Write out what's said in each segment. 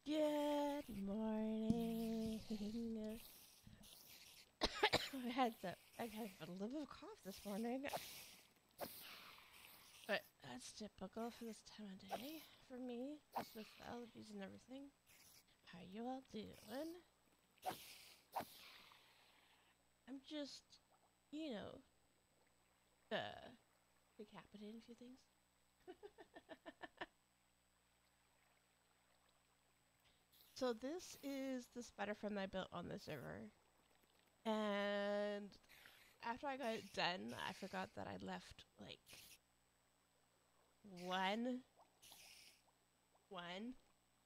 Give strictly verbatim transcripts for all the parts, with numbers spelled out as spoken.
Good morning. I had the I had a little bit of cough this morning, but that's typical for this time of day for me, just with allergies and everything. How you all doing? I'm just, you know, uh, decapitating a few things. So this is the spider frame that I built on the server, and after I got it done, I forgot that I left like one, one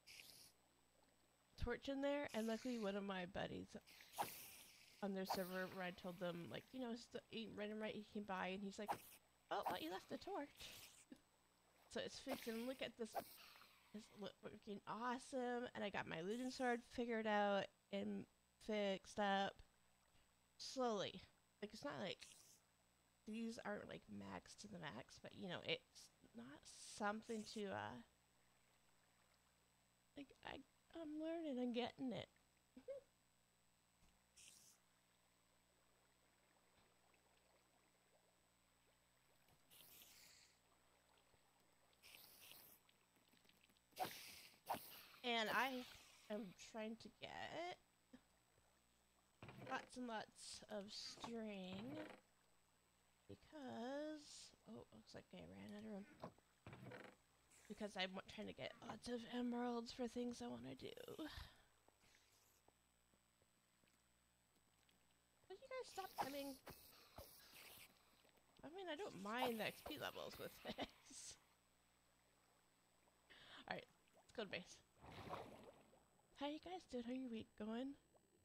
torch in there, and luckily one of my buddies on their server, where I told them like, you know, it's the right and right, he came by and he's like, oh, well, you left the torch. So it's fixed, and look at this, it's looking awesome, and I got my looting sword figured out and fixed up slowly. Like, it's not like these aren't like max to the max, but you know, it's not something to uh like I I'm learning and getting it. And I am trying to get lots and lots of string because oh, looks like I ran out of room. Because I'm trying to get lots of emeralds for things I want to do. Would you guys stop coming? I mean, I don't mind the X P levels with this. Alright, let's go to base. How you guys doing? How your week going?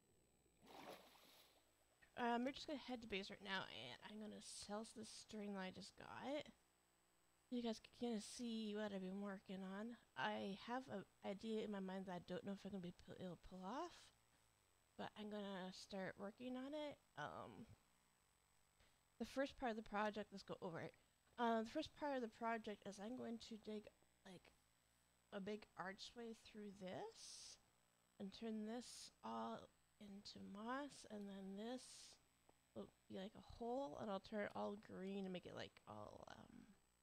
Um, we're just gonna head to base right now, and I'm gonna sell this string that I just got. You guys can kind of see what I've been working on. I have an idea in my mind that I don't know if I'm gonna be able to pull off, but I'm gonna start working on it. Um, the first part of the project, let's go over it. Um, the first part of the project is I'm going to dig like a big archway through this and turn this all into moss, and then this will be like a hole, and I'll turn it all green and make it like all um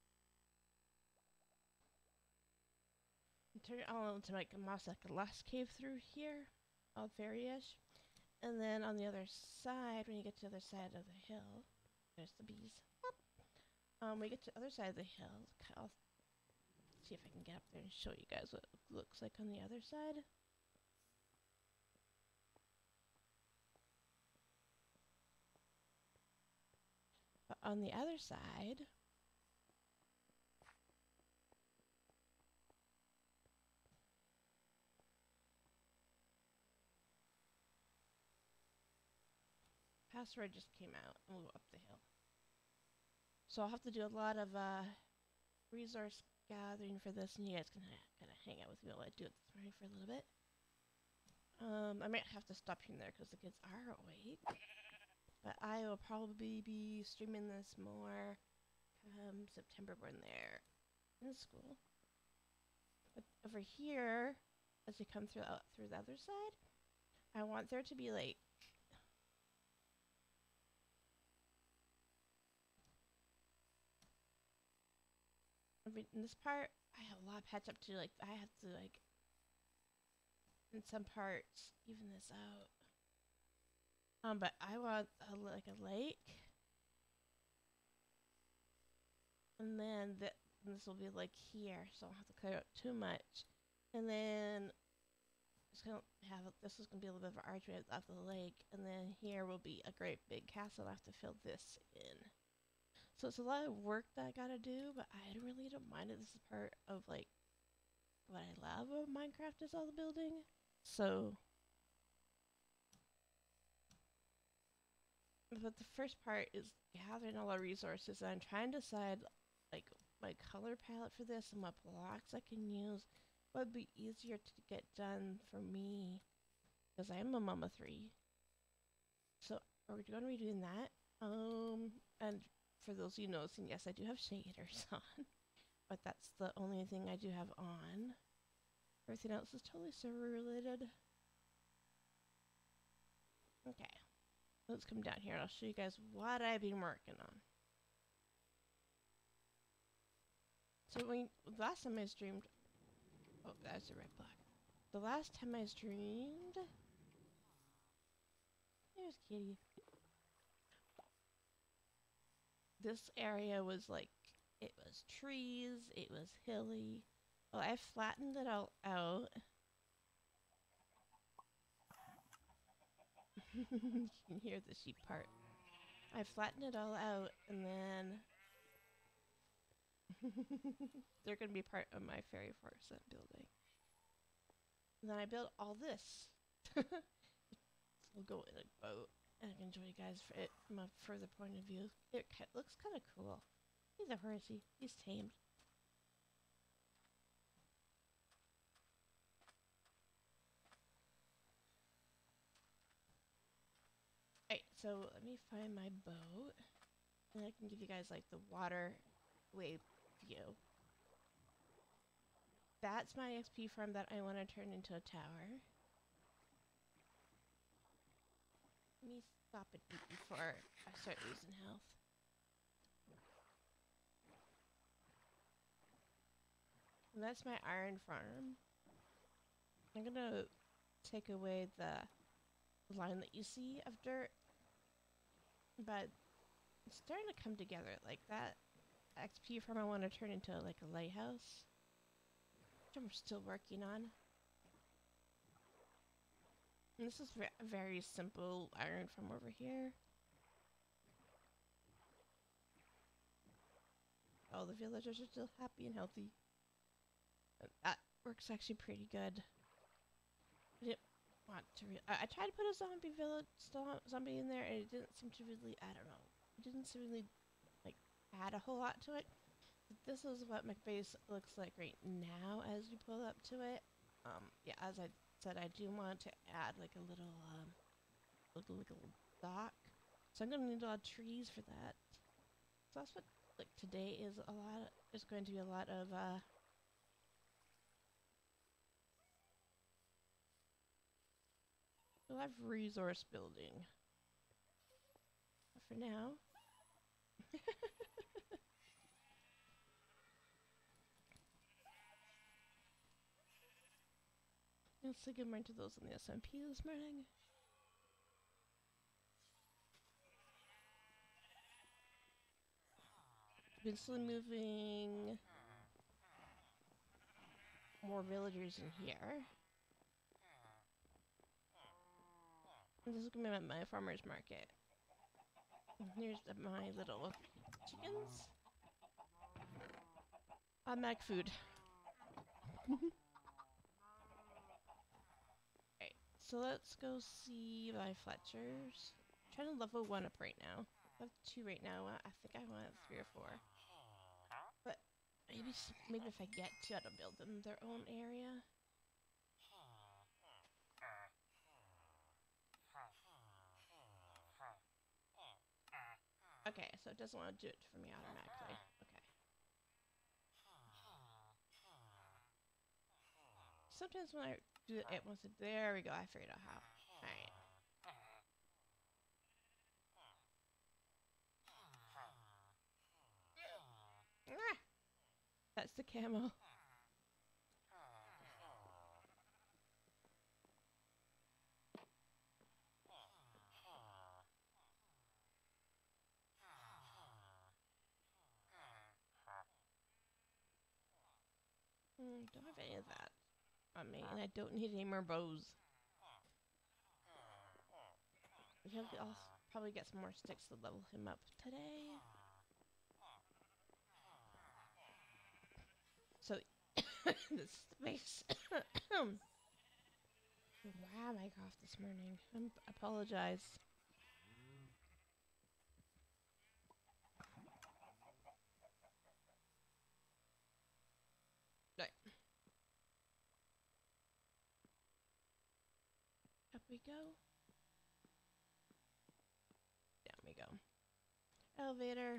turn it all into like a moss, like a last cave through here, all fairy-ish. And then on the other side, when you get to the other side of the hill, there's the bees. Um, we get to the other side of the hill. I'll see if I can get up there and show you guys what it looks like on the other side. But on the other side, password just came out and we'll go up the hill. So I'll have to do a lot of uh, resource gathering for this, and you guys can kind of hang out with me while I do it this morning for a little bit. Um, I might have to stop here and there because the kids are awake. But I will probably be streaming this more come September when they're in school. But over here, as you come through uh, through the other side, I want there to be like in this part, I have a lot of patch up to. Like I have to like in some parts even this out. Um, but I want a, like a lake, and then th this will be like here, so I don't have to clear up too much. And then it's gonna have a, this is gonna be a little bit of an archway off the lake, and then here will be a great big castle. I have to fill this in. So it's a lot of work that I gotta do, but I really don't mind it. This is part of like what I love of Minecraft is all the building. So, but the first part is gathering all the resources, and I'm trying to decide like my color palette for this and what blocks I can use. What would be easier to get done for me, because I am a mama three. So we're going to be doing that. Um, and for those of you noticing, yes, I do have shaders on, but that's the only thing I do have on. Everything else is totally server related. Okay. Let's come down here and I'll show you guys what I've been working on. So when last time I streamed, oh, that's the red block. The last time I streamed, there's Kitty. This area was like, it was trees, it was hilly. Oh, I flattened it all out. You can hear the sheep part. I flattened it all out, and then they're going to be part of my fairy forest I'm building. And then I built all this. We'll go in a boat, and I can show you guys for it from a further point of view. It looks kind of cool. He's a horsey. He's tamed. Alright, so let me find my boat. And I can give you guys like the water wave view. That's my X P farm that I want to turn into a tower. Let me stop and eat before I start losing health. And that's my iron farm. I'm gonna take away the line that you see of dirt. But it's starting to come together. Like that X P farm I want to turn into like a lighthouse. Which I'm still working on. And this is a very simple iron farm over here. All the villagers are still happy and healthy. And that works actually pretty good. I didn't want to re I, I tried to put a zombie village zombie in there and it didn't seem to really, I don't know. It didn't seem really like add a whole lot to it. But this is what my base looks like right now as you pull up to it. Um, yeah, as I said, I do want to add like a little, um, little, little dock. So I'm gonna need a lot of trees for that. So that's what, like, today is a lot, is going to be a lot of, uh, a lot of resource building. But for now, let's say good morning to those on the S M P this morning. Been slowly moving more villagers in here. And this is gonna be my farmer's market. And here's the, my little chickens. I'm Mac food. Alright, so let's go see my Fletchers. I'm trying to level one up right now. I have two right now. I think I want three or four. But maybe maybe if I get to, I'll build them their own area. Okay, so it doesn't want to do it for me automatically. Okay. Sometimes when I do it, it wants to. There we go. I figured out how. Alright. Ah! That's the camel. Mm, don't have any of that on me, and I don't need any more bows. I'll probably get some more sticks to level him up today. So, the space. Wow, my cough this morning. I apologize. Right. Up we go. Down we go. Elevator.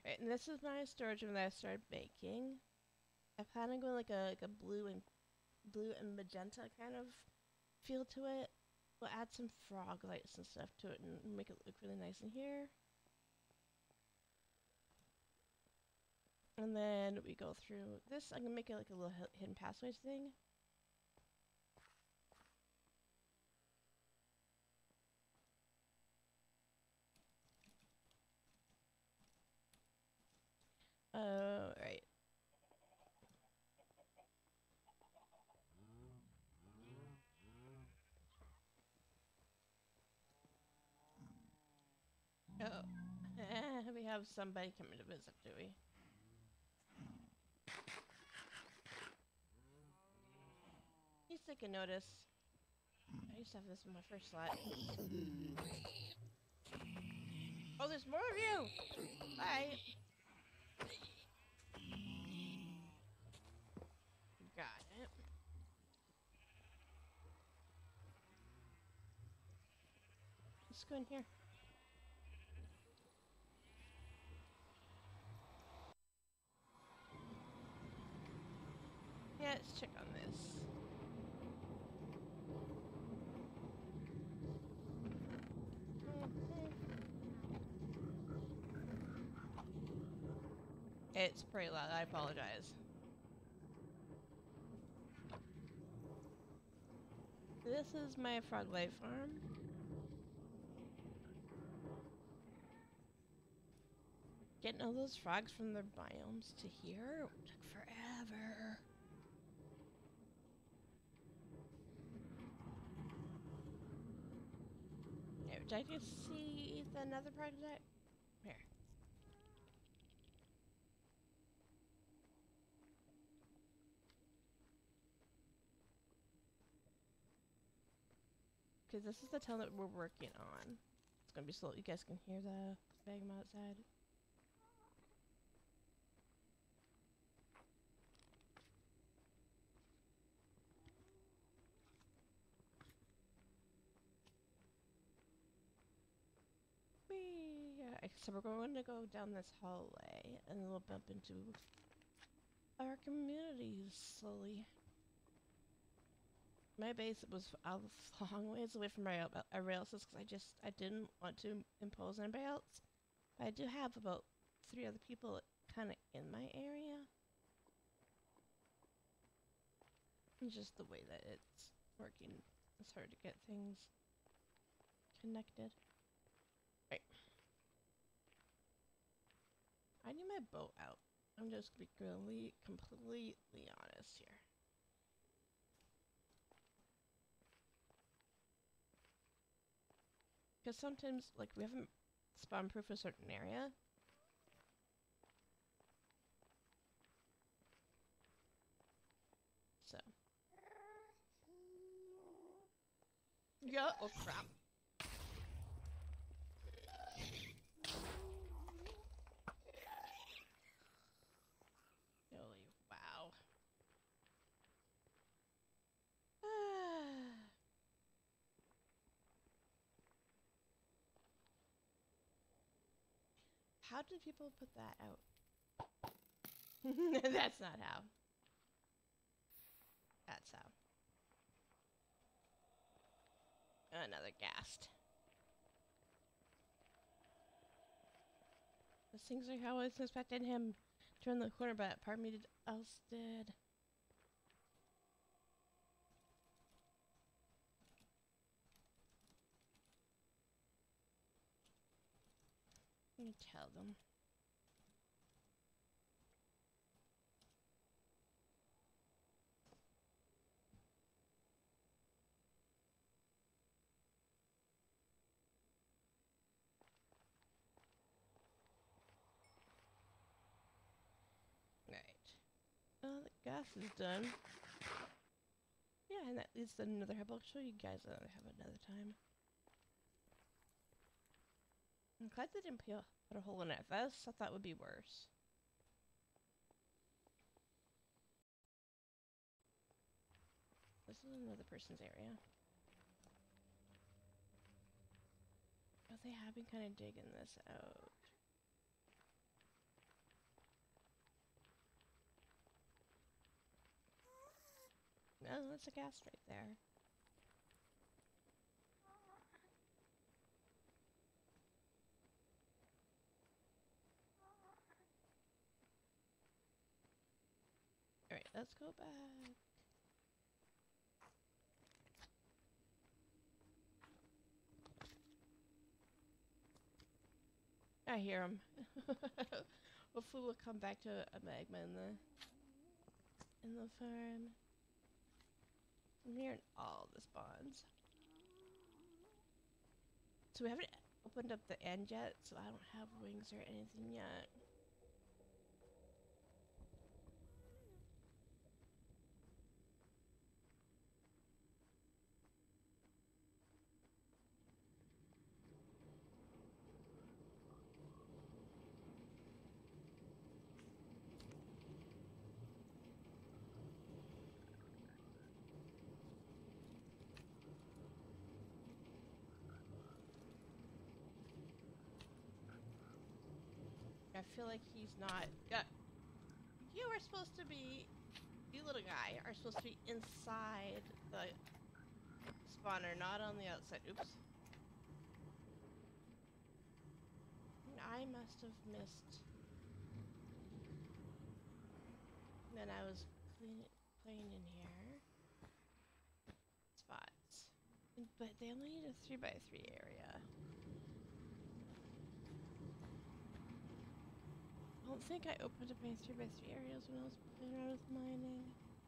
Right, and this is my storage room that I started making. I plan on going like a like a blue and blue and magenta kind of feel to it. We'll add some frog lights and stuff to it and make it look really nice in here. And then we go through this. I'm gonna make it like a little hidden passageways thing. Uh, right. Oh, we have somebody coming to visit, do we? He's taking notice. I used to have this in my first slot. Oh, there's more of you! Bye! Got it. Let's go in here. Yeah, let's check on this. It's pretty loud, I apologize. This is my frog life farm. Getting all those frogs from their biomes to here took forever. Yeah, did I just see the another project? Here. Because this is the town that we're working on. It's gonna be slow. You guys can hear the spagum outside. Whee! Yeah, so we're going to go down this hallway and then we'll bump into our communities slowly. My base was a long ways away from my uh, rails because I just I didn't want to impose on anybody else. But I do have about three other people kind of in my area. It's just the way that it's working. It's hard to get things connected. Right. I need my boat out. I'm just gonna be really completely honest here. Because sometimes, like, we haven't spawn-proofed a certain area. So. Yeah, oh crap. Holy wow. How did people put that out? That's not how. That's how. Another ghast. Those things are how I was expecting him to turn the corner, but part of me else did. I'm gonna tell them. Oh, the gas is done. Yeah, and that leads to another hub. I'll show you guys another hub another time. I'm glad they didn't put a, put a hole in it. I thought that would be worse. This is another person's area. But they have been kind of digging this out. Oh, that's a ghast right there. Alright, let's go back. I hear him. Hopefully we'll come back to a magma in the in the farm. I'm hearing all the spawns. So we haven't opened up the end yet, so I don't have wings or anything yet. I feel like he's not. Uh, you are supposed to be. You little guy are supposed to be inside the spawner, not on the outside. Oops. I must have missed. Then I was clean, playing in here. Spots. But they only need a three by three area. I don't think I opened up my three by three areas when I was playing around with mining.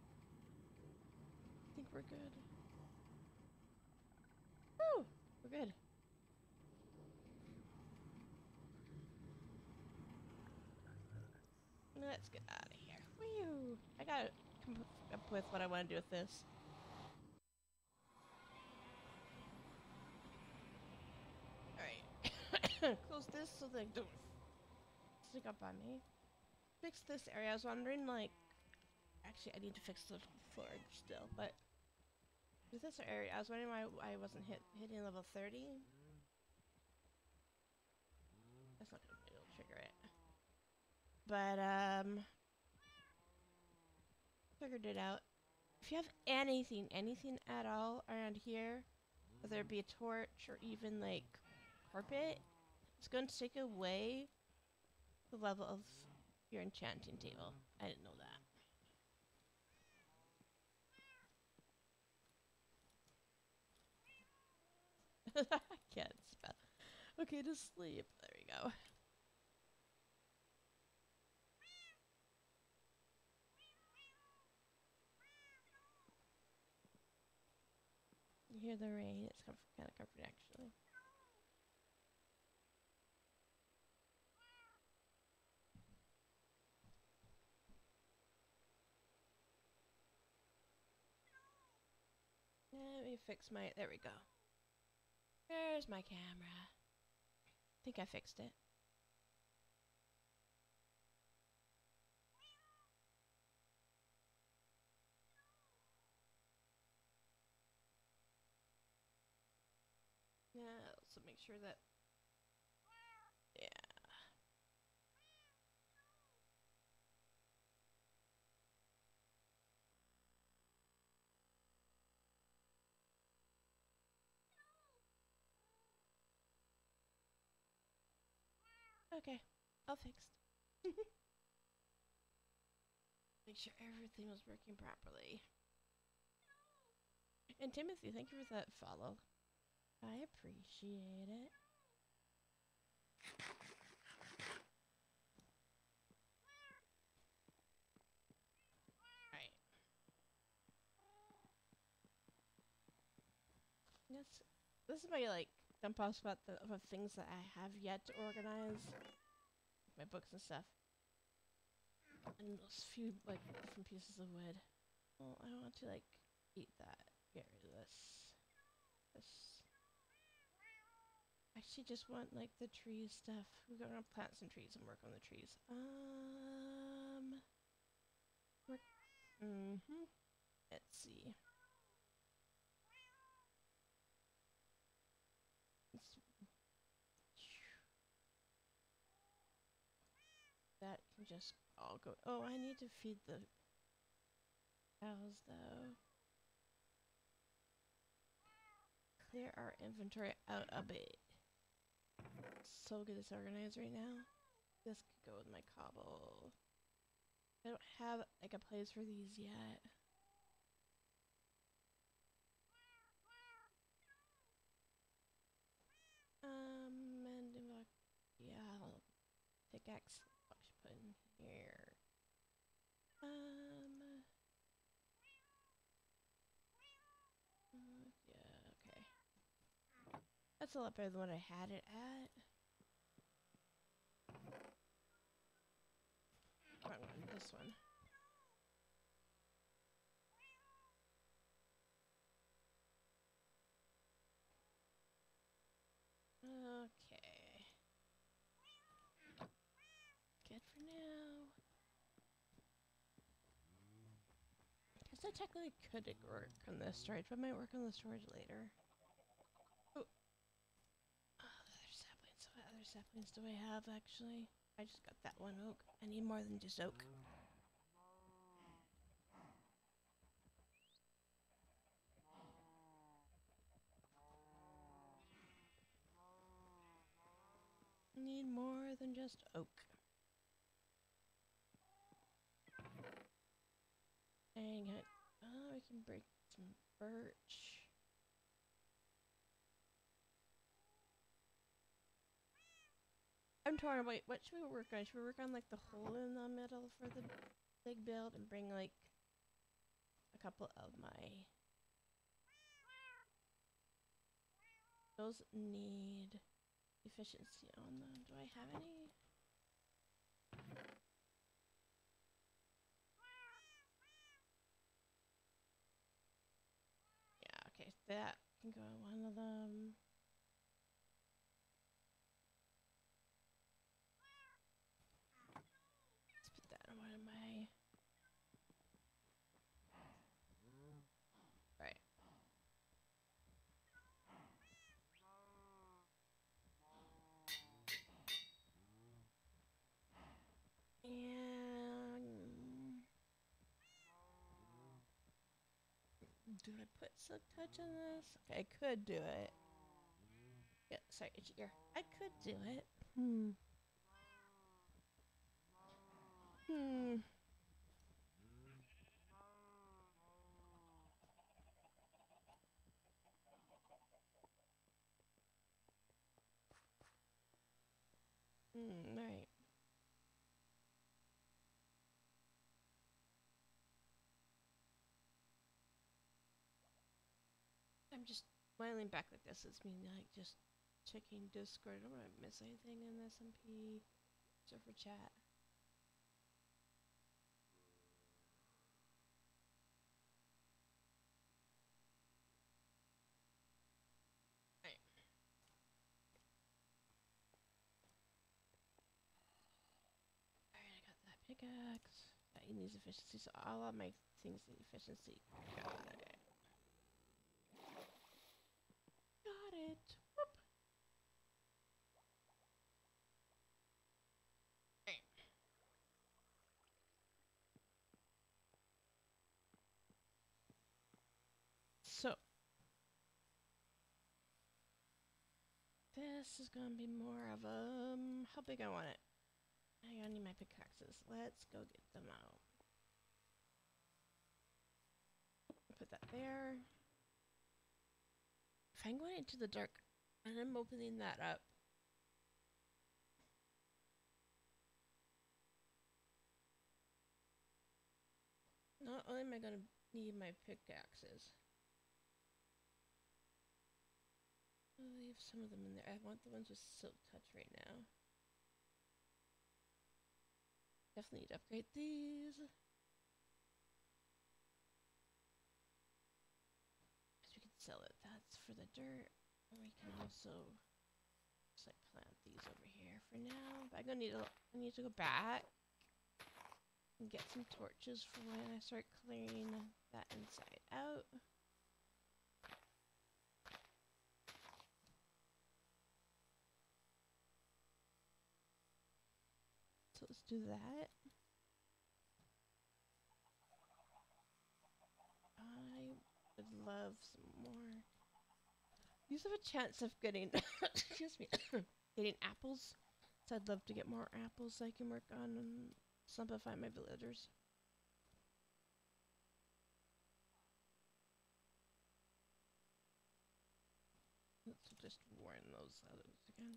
I think we're good. Woo! We're good. Let's get out of here. Whew! I gotta come up with what I want to do with this. Alright. Close this so they don't sneak up on me. Fix this area. I was wondering, like... Actually, I need to fix the floor still, but... With this area, I was wondering why I wasn't hit hitting level thirty. That's not gonna be able to trigger it. But, um... figured it out. If you have anything, anything at all around here, whether it be a torch or even, like, carpet, it's going to take away the level of your enchanting table. I didn't know that. I can't spell. Okay, to sleep. There we go. You hear the rain? It's kind of comforting, actually. Let me fix my... There we go. There's my camera. I think I fixed it. Yeah, so make sure that... Yeah. Okay, all fixed. Make sure everything was working properly. And Timothy, thank you for that follow. I appreciate it. Alright. This, this is my, like, dump off spot the, of things that I have yet to organize. My books and stuff. And those few, like, different pieces of wood. Well, I don't want to, like, eat that. Get rid of this. This. I actually just want, like, the tree stuff. We're gonna plant some trees and work on the trees. Um... Work... Mm-hmm. Let's see. That can just all go. Oh, I need to feed the cows though. clear our inventory out a bit. So get this organized right now. This could go with my cobble. I don't have like a place for these yet. Um, and uh, yeah, pickaxe. What should put in here? Um, uh, yeah, okay. That's a lot better than what I had it at. Wrong one, this one. Okay. Good for now. Guess I technically could work on this storage, but I might work on the storage later. Oh. Oh, the other saplings. What other saplings do I have, actually? I just got that one oak. I need more than just oak. Need more than just oak. Dang it. Oh, we can break some birch. I'm torn about what should we work on? Should we work on like the hole in the middle for the big build and bring like a couple of my... Those need efficiency on them. Do I have any? Yeah, okay, that can go on one of them. Let's put that on one of my... Right. And... Do I put silk touch on this? Okay, I could do it. Yeah, sorry, itchy ear. I could do it. Hmm. Hmm. Hmm, right. I'm just smiling back like this. It's me like just checking Discord. I don't want to miss anything in S M P. Server chat. Right. Alright, I got that pickaxe. That needs efficiency, so all of my things need efficiency. Got it. Got it. Whoop. Right. So this is gonna be more of a um, how big I want it. I need my pickaxes. Let's go get them out. Put that there. If I'm going into the dark and I'm opening that up, not only am I going to need my pickaxes, I'll leave some of them in there. I want the ones with silk touch right now. Definitely need to upgrade these. Because we can sell it. That's for the dirt. Or we can also just like plant these over here for now. But I'm gonna need to I need to go back and get some torches for when I start clearing that inside out. So let's do that. I would love some more. You have a chance of getting, excuse me, getting apples. So I'd love to get more apples so I can work on and simplify my villagers. Let's just warn those others again.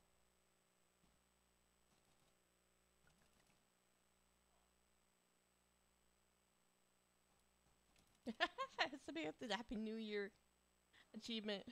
Somebody got the Happy New Year achievement.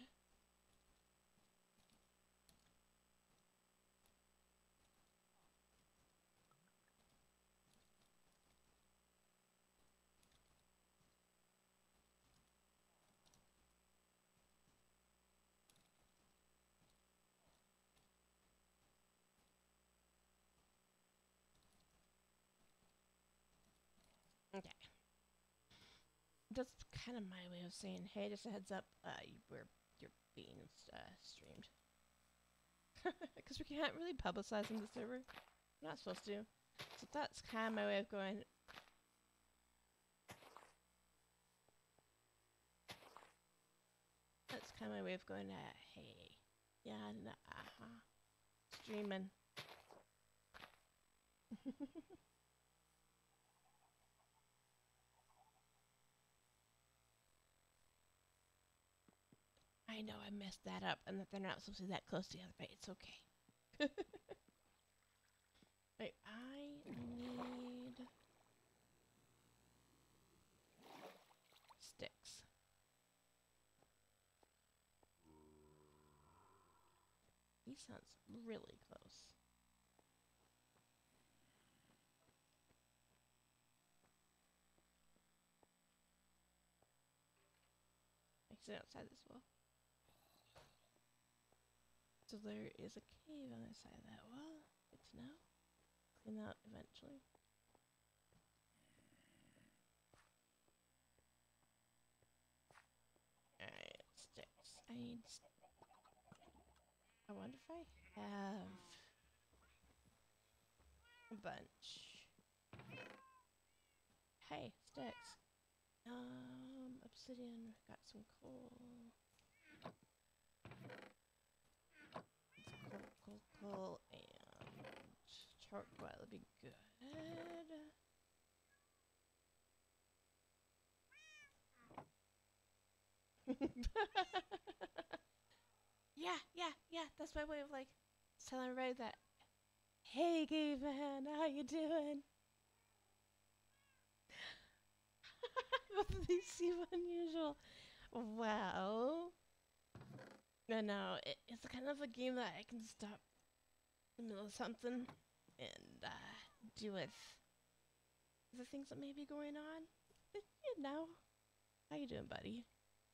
Okay. That's kind of my way of saying, hey, just a heads up, uh, we're, you're being uh, streamed. Because we can't really publicize on the server. We're not supposed to. So that's kind of my way of going. That's kind of my way of going, uh, hey, yeah, nah, uh-huh, streaming. I know I messed that up and that they're not supposed to be that close together, but it's okay. Wait, I need sticks. He sounds really close. I sit outside this wall. So there is a cave on the side of that wall. Good to know. Clean that eventually. Alright, sticks. I need st I wonder if I have a bunch. Hey, sticks. Um, obsidian, got some coal. Coal, coal, coal, and charcoal would be good. Yeah, yeah, yeah. That's my way of like telling everybody that. Hey, caveman, how you doing? Both of these seem unusual. Well, no, no, it, it's kind of a game that I can stop in the middle of something and uh, do with the things that may be going on. But, you know, how you doing, buddy?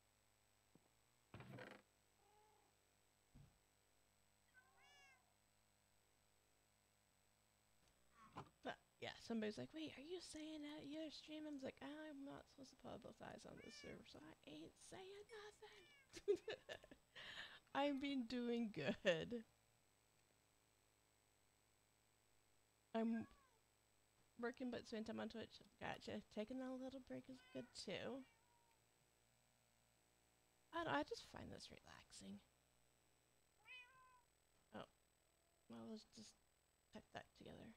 But yeah, somebody's like, "Wait, are you saying that you're streaming?" I was like, "I'm not supposed to publicize on this server, so I ain't saying nothing." I've been doing good. I'm working but spending time on Twitch. Gotcha. Taking a little break is good too. I don't know, I just find this relaxing. Oh, well, let's just type that together.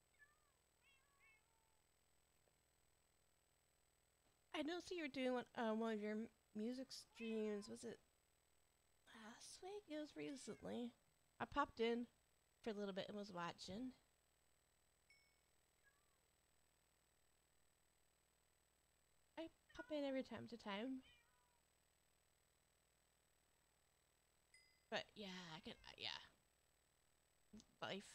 I noticed you were doing one, uh, one of your m music streams. Was it last week? It was recently. I popped in for a little bit and was watching. I pop in every time to time. But yeah, I can, uh, yeah. Life.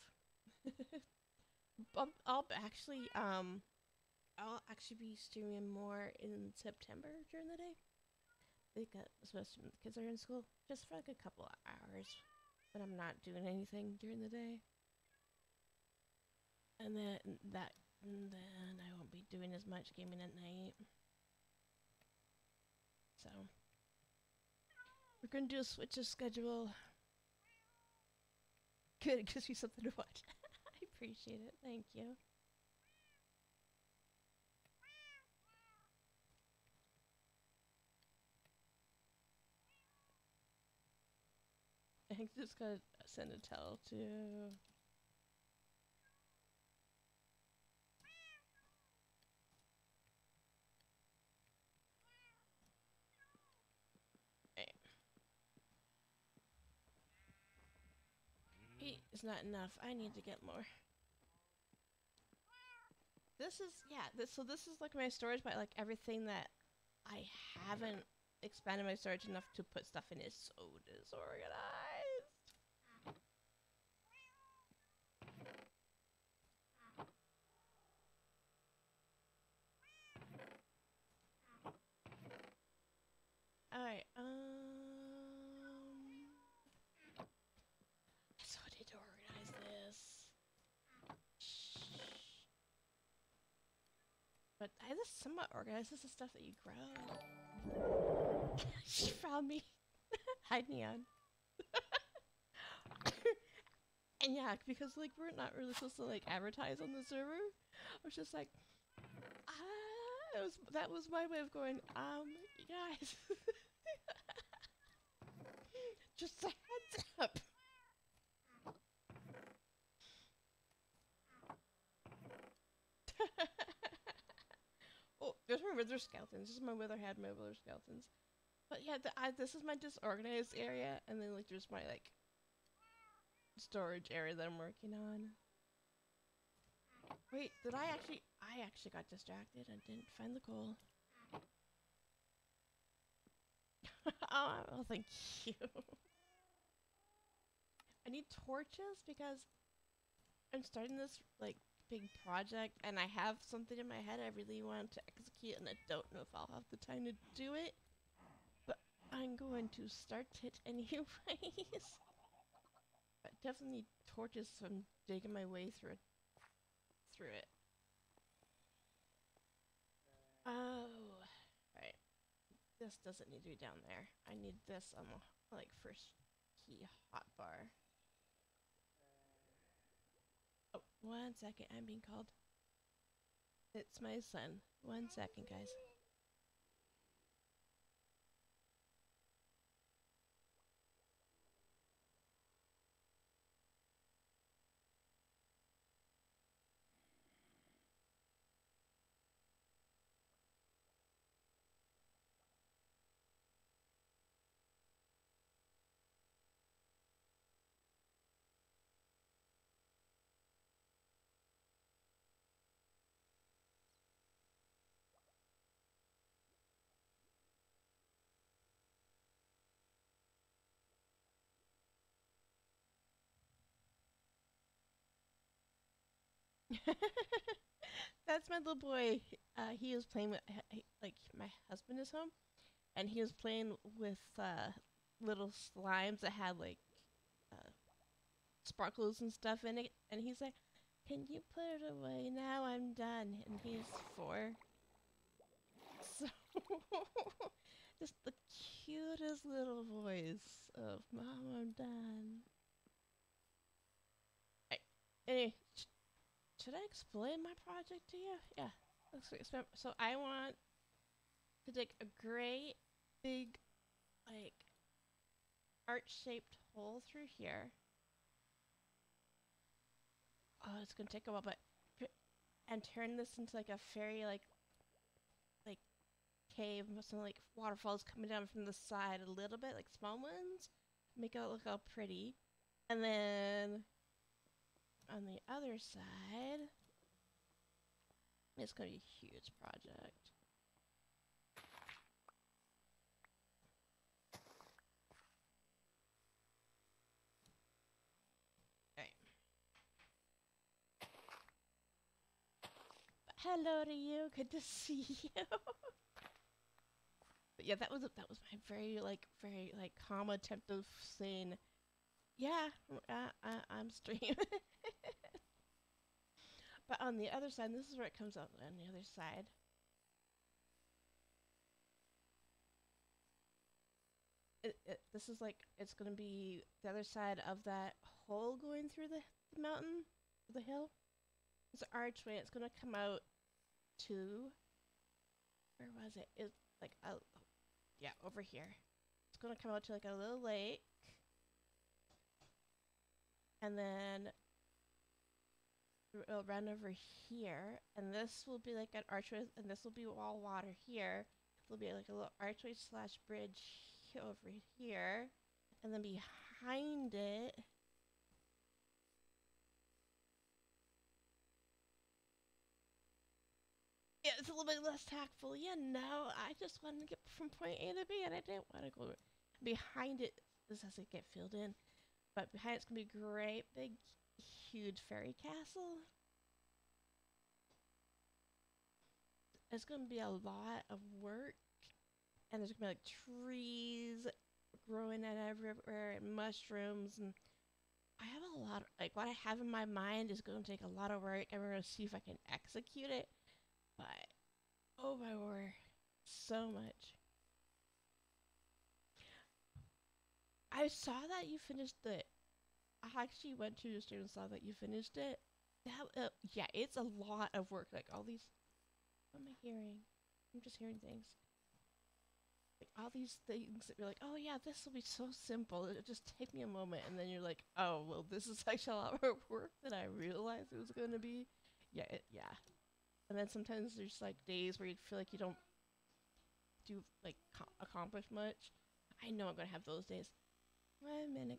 I'll, I'll actually, um, I'll actually be streaming more in September during the day. Because especially the kids are in school, just for like a couple of hours, but I'm not doing anything during the day. And then that, and then I won't be doing as much gaming at night. So we're gonna do a switch of schedule. Good, it gives me something to watch. I appreciate it. Thank you. I just gotta send a tell to. Right. Eight is not enough. I need to get more. This is yeah. This so this is like my storage, but like everything that I haven't expanded my storage enough to put stuff in is so disorganized. Alright, um... I so need to organize this. Shh. But I have this somewhat organized. This is stuff that you grow. She found me. Hi, Neon. And yeah, because like we're not really supposed to like advertise on the server, I was just like, ah, it was, that was my way of going, um, you guys. Just a heads up. Oh, there's my wither skeletons. This is my witherhead, my wither skeletons. But yeah, the, I, this is my disorganized area, and then like there's my like storage area that I'm working on. Wait, did I actually? I actually got distracted and didn't find the coal. Oh, well, thank you. I need torches because I'm starting this like big project and I have something in my head I really want to execute and I don't know if I'll have the time to do it. But I'm going to start it anyways. I definitely need torches so I'm digging my way through it. Through it. Oh, right. This doesn't need to be down there. I need this on the like first key hotbar. Oh, one second. I'm being called. It's my son. One second, guys. That's my little boy. Uh, he was playing with, like, my husband is home, and he was playing with uh, little slimes that had, like, uh, sparkles and stuff in it. And he's like, can you put it away now? I'm done. And he's four. So, just the cutest little voice of, Mom, I'm done. I, anyway, should I explain my project to you? Yeah. Let's explain. So I want to dig a great big, like, arch-shaped hole through here. Oh, it's gonna take a while, but and turn this into like a fairy, like, like cave with some like waterfalls coming down from the side a little bit, like small ones. Make it look all pretty, and then on the other side. It's gonna be a huge project. Alright. Hello to you. Good to see you. But yeah, that was that was my very like very like calm attempt of saying, yeah, uh, uh, I'm streaming. But on the other side, this is where it comes out on the other side. It, it, this is like, it's going to be the other side of that hole going through the, the mountain, the hill. It's an archway. It's going to come out to, where was it? It's like, a, yeah, over here. It's going to come out to like a little lake. and then it'll run over here, and this will be like an archway, and this will be all water here. There'll be like a little archway slash bridge over here, and then behind it, yeah, it's a little bit less tactful. Yeah, no, I just wanted to get from point A to B, and I didn't want to go behind it. This has to get filled in, but behind it's gonna be a great big, huge fairy castle. It's gonna be a lot of work, and there's gonna be like trees growing at everywhere and mushrooms, and I have a lot of, like what I have in my mind is going to take a lot of work, and we're gonna see if I can execute it. But oh my word, so much. I saw that you finished it. I actually went to your stream and saw that you finished it. That, uh, yeah, it's a lot of work. Like all these, what am I hearing? I'm just hearing things. Like all these things that you're like, oh yeah, this will be so simple. It'll just take me a moment, and then you're like, oh well, this is actually a lot more work than I realized it was going to be. Yeah, it, yeah. And then sometimes there's like days where you feel like you don't do like accomplish much. I know I'm gonna have those days. Wait a minute.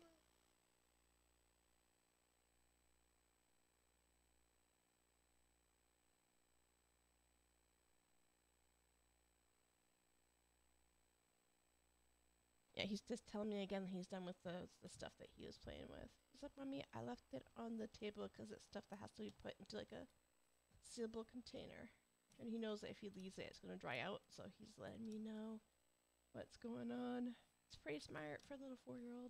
Yeah, he's just telling me again that he's done with the the stuff that he was playing with. He's like, Mommy, I left it on the table because it's stuff that has to be put into like a sealable container. And he knows that if he leaves it, it's going to dry out. So he's letting me know what's going on. It's pretty smart for a little four-year-old.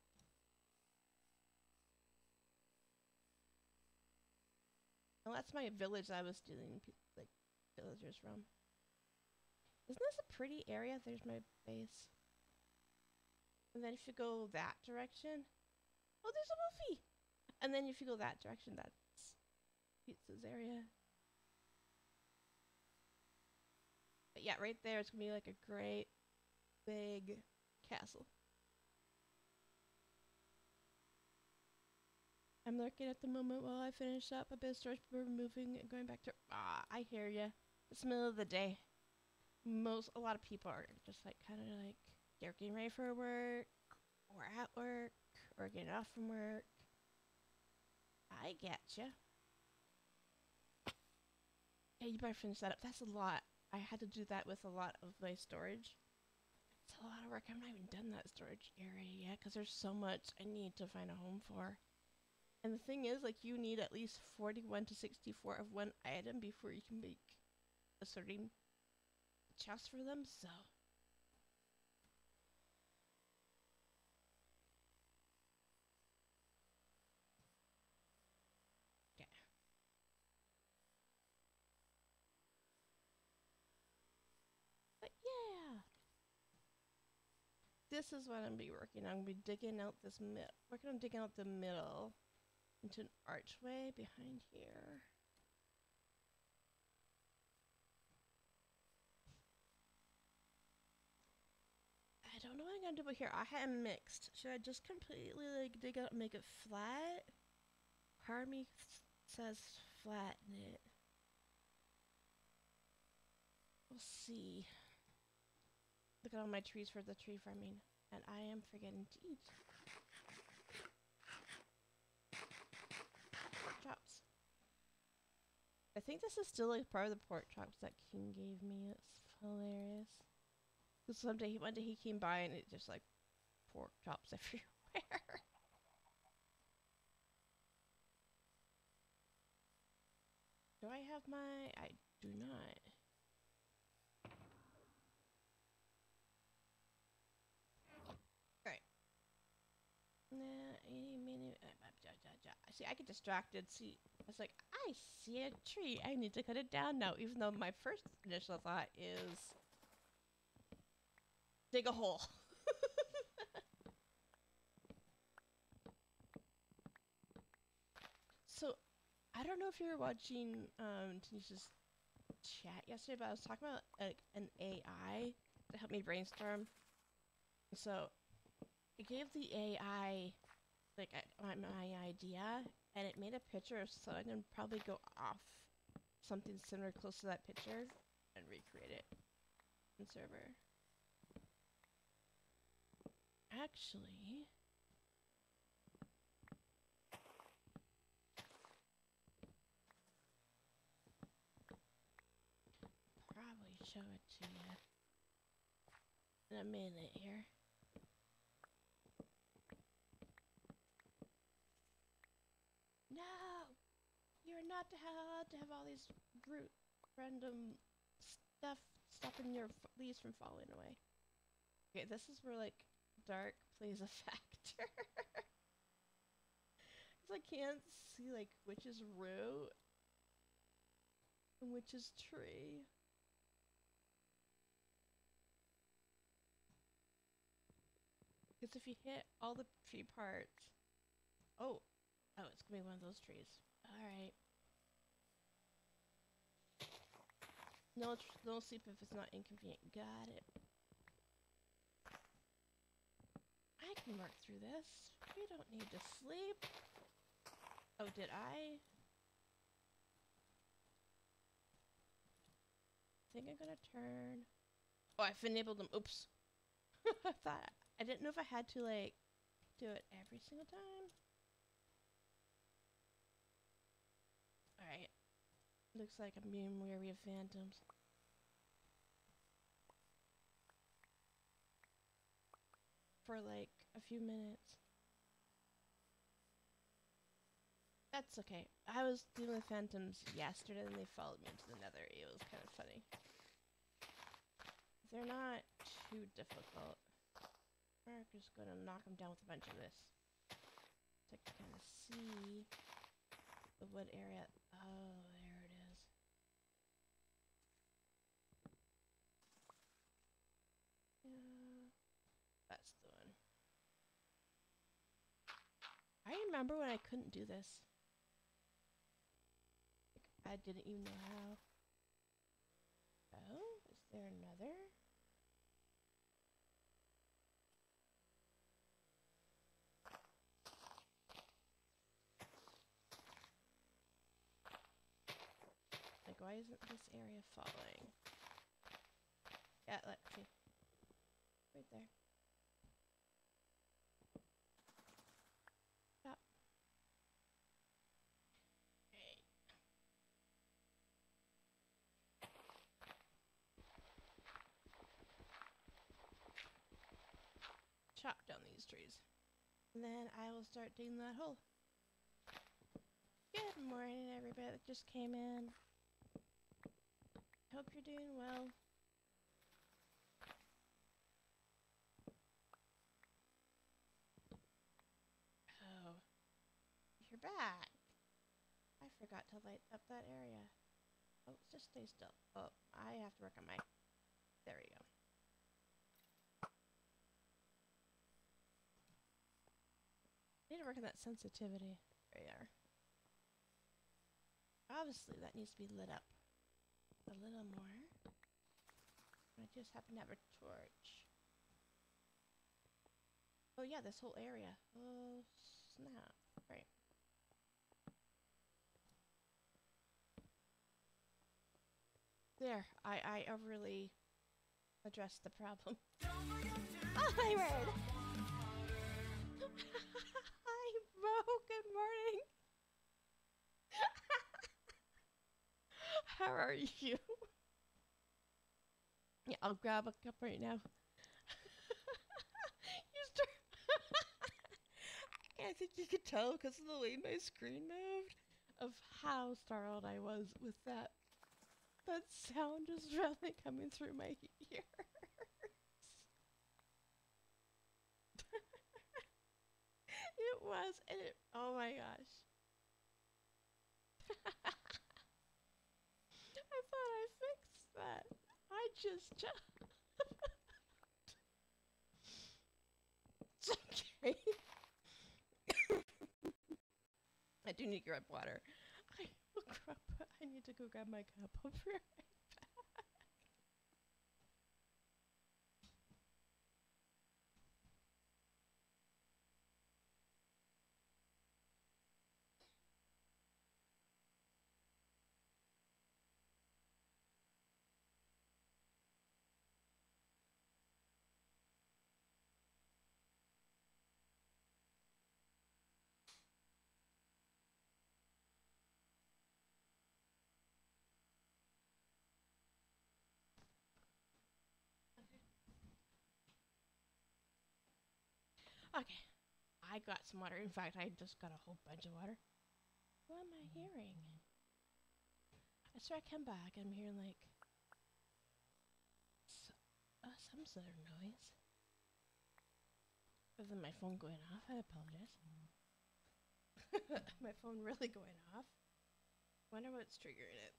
Well, that's my village I was stealing like villagers from. Isn't this a pretty area? There's my base. And then if you go that direction, oh, there's a Wolfie. And then if you go that direction, that's Pizza's area. But yeah, right there, it's gonna be like a great big castle. I'm lurking at the moment while I finish up a bit of storage before moving and going back to. Ah, I hear ya. It's the middle of the day. Most, a lot of people are just like kind of like they're getting ready for work, or at work, or getting off from work. I getcha. Yeah, you better finish that up. That's a lot. I had to do that with a lot of my storage. It's a lot of work. I've not even done that storage area yet because there's so much I need to find a home for. And the thing is, like, you need at least forty-one to sixty-four of one item before you can make a certain chest for them, so. Okay. But yeah. This is what I'm gonna be working on. I'm gonna be digging out this mid working on digging out the middle into an archway behind here. I don't know what I'm gonna do about here. I had mixed. Should I just completely like dig out and make it flat? Part of me says flatten it. We'll see. Look at all my trees for the tree farming. And I am forgetting to eat. Pork chops. I think this is still like part of the pork chops that King gave me. It's hilarious. Because someday, he, one day he came by and it just like pork chops everywhere. Do I have my... I do not. Alright. Nah, any, many... See, I get distracted. See, I was like, I see a tree. I need to cut it down now. Even though my first initial thought is... dig a hole. So, I don't know if you were watching um, Tanisha's chat yesterday, but I was talking about like an A I to help me brainstorm. So, I gave the A I, like, I, my, my idea, and it made a picture, so I'm gonna probably go off something similar close to that picture and recreate it in server. Actually, probably show it to you in a minute here. No! You're not allowed to have all these root random stuff stopping your f leaves from falling away. Okay, this is where like dark plays a factor. Cause I can't see like which is root and which is tree. Because if you hit all the tree parts, oh, oh, it's gonna be one of those trees. All right. No, tr no sleep if it's not inconvenient. Got it. I can work through this. We don't need to sleep. Oh, did I? I think I'm gonna turn. Oh, I've enabled them. Oops. I thought I didn't know if I had to like do it every single time. All right. Looks like I'm being wary of phantoms. For like a few minutes. That's okay. I was dealing with phantoms yesterday and they followed me into the nether. It was kind of funny. They're not too difficult. We're just gonna knock them down with a bunch of this. To kind of see the wood area. Oh, there it is. Yeah, that's the one. I remember when I couldn't do this. Like, I didn't even know how. Oh, is there another? Like, why isn't this area falling? Yeah, let's see. Right there. Stop. Hey. Chop down these trees. And then I will start digging that hole. Good morning, everybody that just came in. Hope you're doing well. Oh, you're back. I forgot to light up that area. Oh, just stay still. Oh, I have to work on my... There we go. I need to work on that sensitivity. There we are. Obviously, that needs to be lit up a little more. I just happen to have a torch. Oh yeah, this whole area. Oh snap. Right. There, I, I uh, really addressed the problem. Oh, hi, Red! Hi, Mo, good morning! How are you? Yeah, I'll grab a cup right now. You start I think you could tell because of the way my screen moved of how startled I was with that. That sound just really coming through my ears. It was, and it, oh my gosh. I thought I fixed that. I just jumped. It's okay. I do need to grab water. I will grab, I need to go grab my cup. I'll be right back. Okay, I got some water. In fact, I just got a whole bunch of water. What am I hearing? I swear I come back. I'm hearing like s uh, some sort of noise. Other than my phone going off, I apologize. My phone really going off. Wonder what's triggering it.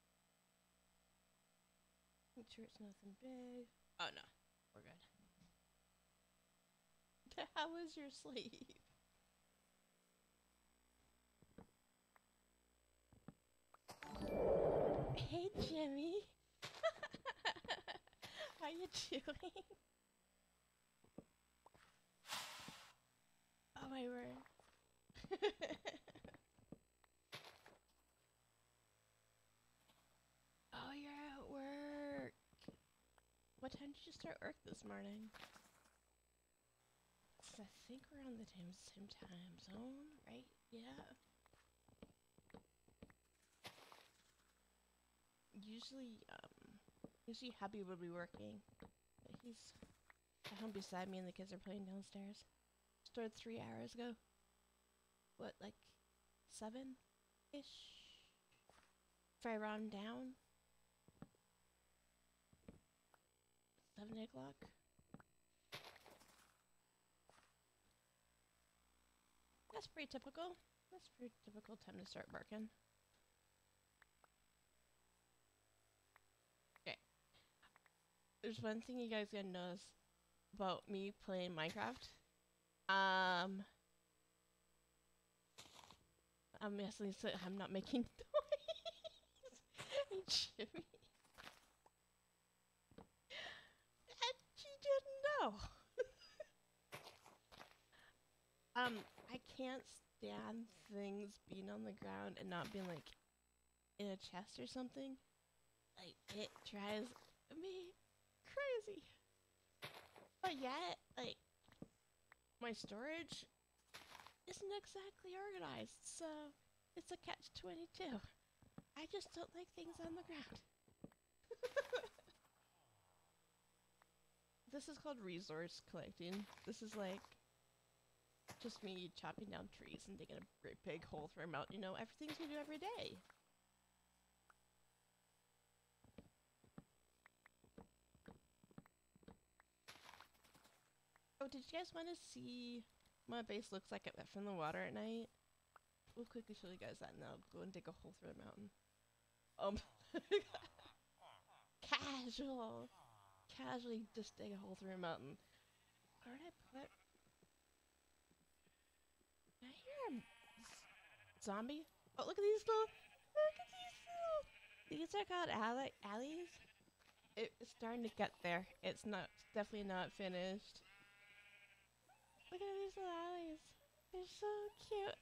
Make sure it's nothing big. Oh no, we're good. How was your sleep? Hey Jimmy. How you doing? Oh my word. Oh, you're at work. What time did you start work this morning? 'Cause I think we're on the same, same time zone, right? Yeah. Usually, um, usually hubby would be working. But he's at home beside me and the kids are playing downstairs. Started three hours ago. What, like seven-ish? If I round down. Seven o'clock. That's pretty typical. That's pretty typical time to start working. Okay. There's one thing you guys gotta notice about me playing Minecraft. Um, I'm guessing so I'm not making noise. Hey, Jimmy. And she didn't know. um, I can't stand things being on the ground and not being like in a chest or something. Like it drives me crazy. But yet, like my storage isn't exactly organized, so it's a catch twenty-two. I just don't like things on the ground. This is called resource collecting. This is like just me chopping down trees and digging a great big hole through a mountain. You know, everything we do every day. Oh, did you guys want to see what my base looks like from the water at night? We'll quickly show you guys that and I'll go and dig a hole through a mountain. Um, casual. Casually just dig a hole through a mountain. Where did I put? Did I hear a zombie? Oh, look at these little. Look at these little. These are called alley alleys. It, it's starting to get there. It's not. It's definitely not finished. Look at these little alleys. They're so cute.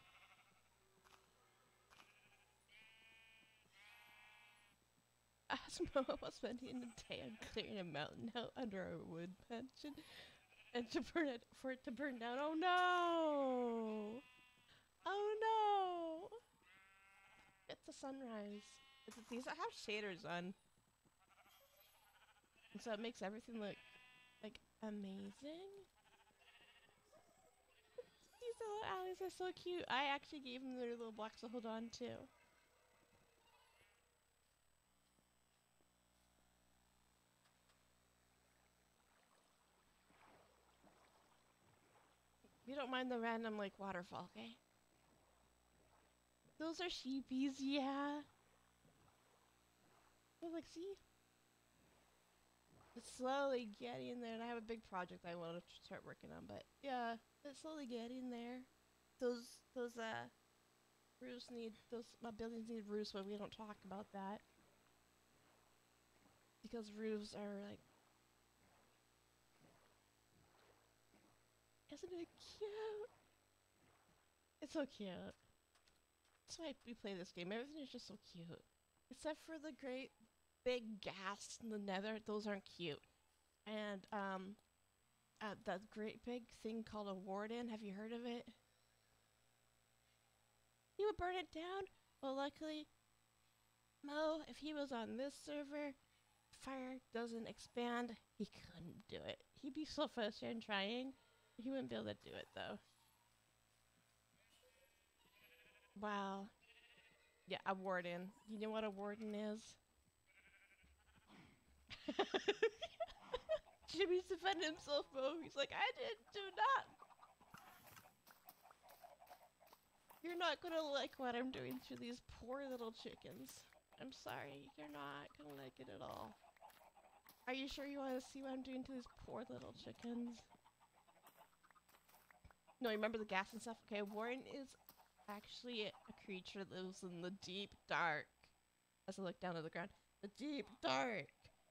Asmo was spending a day on clearing a mountain out under our wood pension, and to burn it for it to burn down. Oh no! Oh no! It's a sunrise. It's a, these I have shaders on, and so it makes everything look like amazing. These little alleys are so cute. I actually gave them their little blocks to hold on to. You don't mind the random like waterfall, okay? Those are sheepies, yeah. Oh, like, see? It's slowly getting there, and I have a big project I want to start working on, but yeah, it's slowly getting there. Those, those, uh, roofs need, those, my buildings need roofs, but we don't talk about that. Because roofs are like, isn't it cute? It's so cute. That's why we play this game. Everything is just so cute. Except for the great big gas in the nether. Those aren't cute. And, um, uh, that great big thing called a warden. Have you heard of it? He would burn it down. Well, luckily, Mo, if he was on this server, fire doesn't expand. He couldn't do it. He'd be so frustrated trying He wouldn't be able to do it though. Wow. Yeah, a warden. You know what a warden is? Jimmy's defending himself, Bo. He's like, I did do not. You're not gonna like what I'm doing to these poor little chickens. I'm sorry, you're not gonna like it at all. Are you sure you want to see what I'm doing to these poor little chickens? No, remember the gas and stuff? Okay, Warren is actually a creature that lives in the deep dark. As I look down at the ground. The deep dark!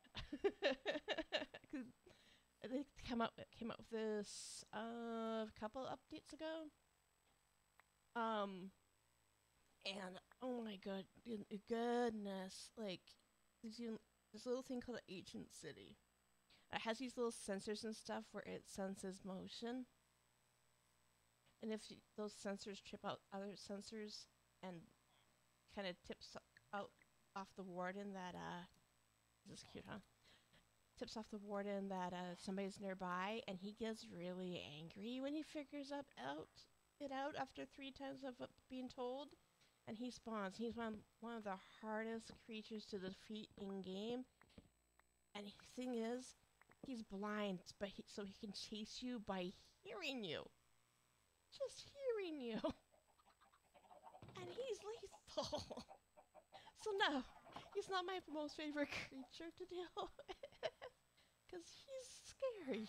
They come out came out with this uh, a couple updates ago. Um, and oh my god, goodness, like there's this little thing called the Ancient City. It has these little sensors and stuff where it senses motion, and if you, those sensors trip out other sensors and kind of tips out off the warden that uh, this is cute, huh? Tips off the warden that uh, somebody's nearby, and he gets really angry when he figures up out it out after three times of uh, being told, and he spawns. He's one one of the hardest creatures to defeat in game, and the thing is, he's blind, but he, so he can chase you by hearing you, just hearing you, and he's lethal. So no, he's not my most favorite creature to deal with. Because he's scary.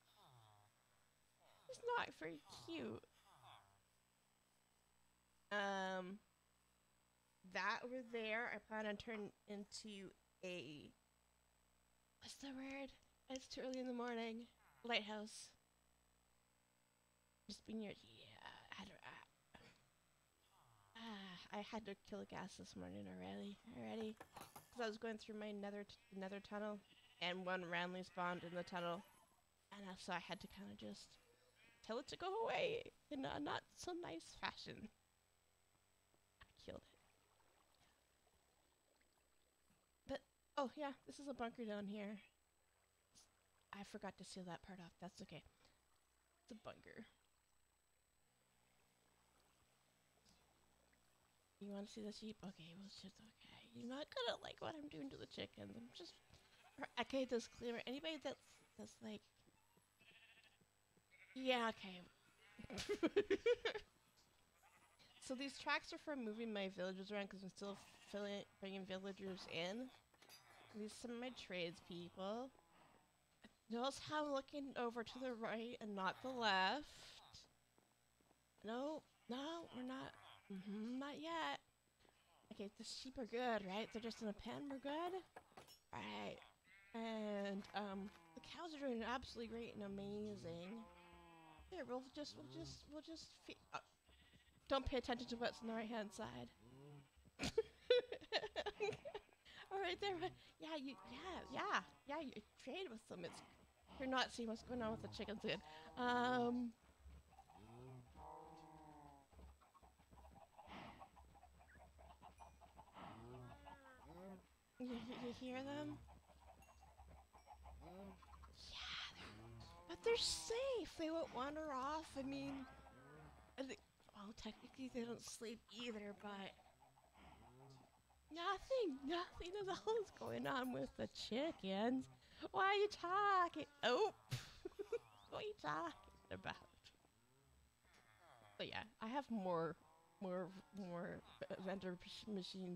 He's not very cute. Um, that over there, I plan on turning into a, what's the word? It's too early in the morning. Lighthouse. Just being your, yeah, I don't, uh, ah, I had to kill a gas this morning already, already. Because I was going through my nether, t nether tunnel. And one randomly spawned in the tunnel, and uh, so I had to kind of just tell it to go away in a not so nice fashion. I killed it. But, oh yeah, this is a bunker down here. I forgot to seal that part off. That's okay. It's a bunker. You want to see the sheep? Okay, well, it's just okay. You're not gonna like what I'm doing to the chickens. I'm just... Okay, disclaimer. Anybody that's that's like, yeah, okay. So these tracks are for moving my villagers around because I'm still filling, bringing villagers in. These are some of my tradespeople. Notice how I'm looking over to the right and not the left. No, no, we're not. Mm-hmm, not yet. Okay, the sheep are good, right? They're just in a pen. We're good. All right. And um, the cows are doing absolutely great and amazing. Here, we'll just, we'll just, we'll just. Fe uh, don't pay attention to what's on the right hand side. All right, there. Yeah, you, yeah, yeah, yeah. You trade with them. It's you're not seeing what's going on with the chickens again. Um. You, you hear them? Yeah, they're, but they're safe. They won't wander off. I mean, I think, well, technically they don't sleep either, but nothing, nothing at all is going on with the chickens. Why are you talking? Oh, what are you talking about? But yeah, I have more, more, more vendor machines.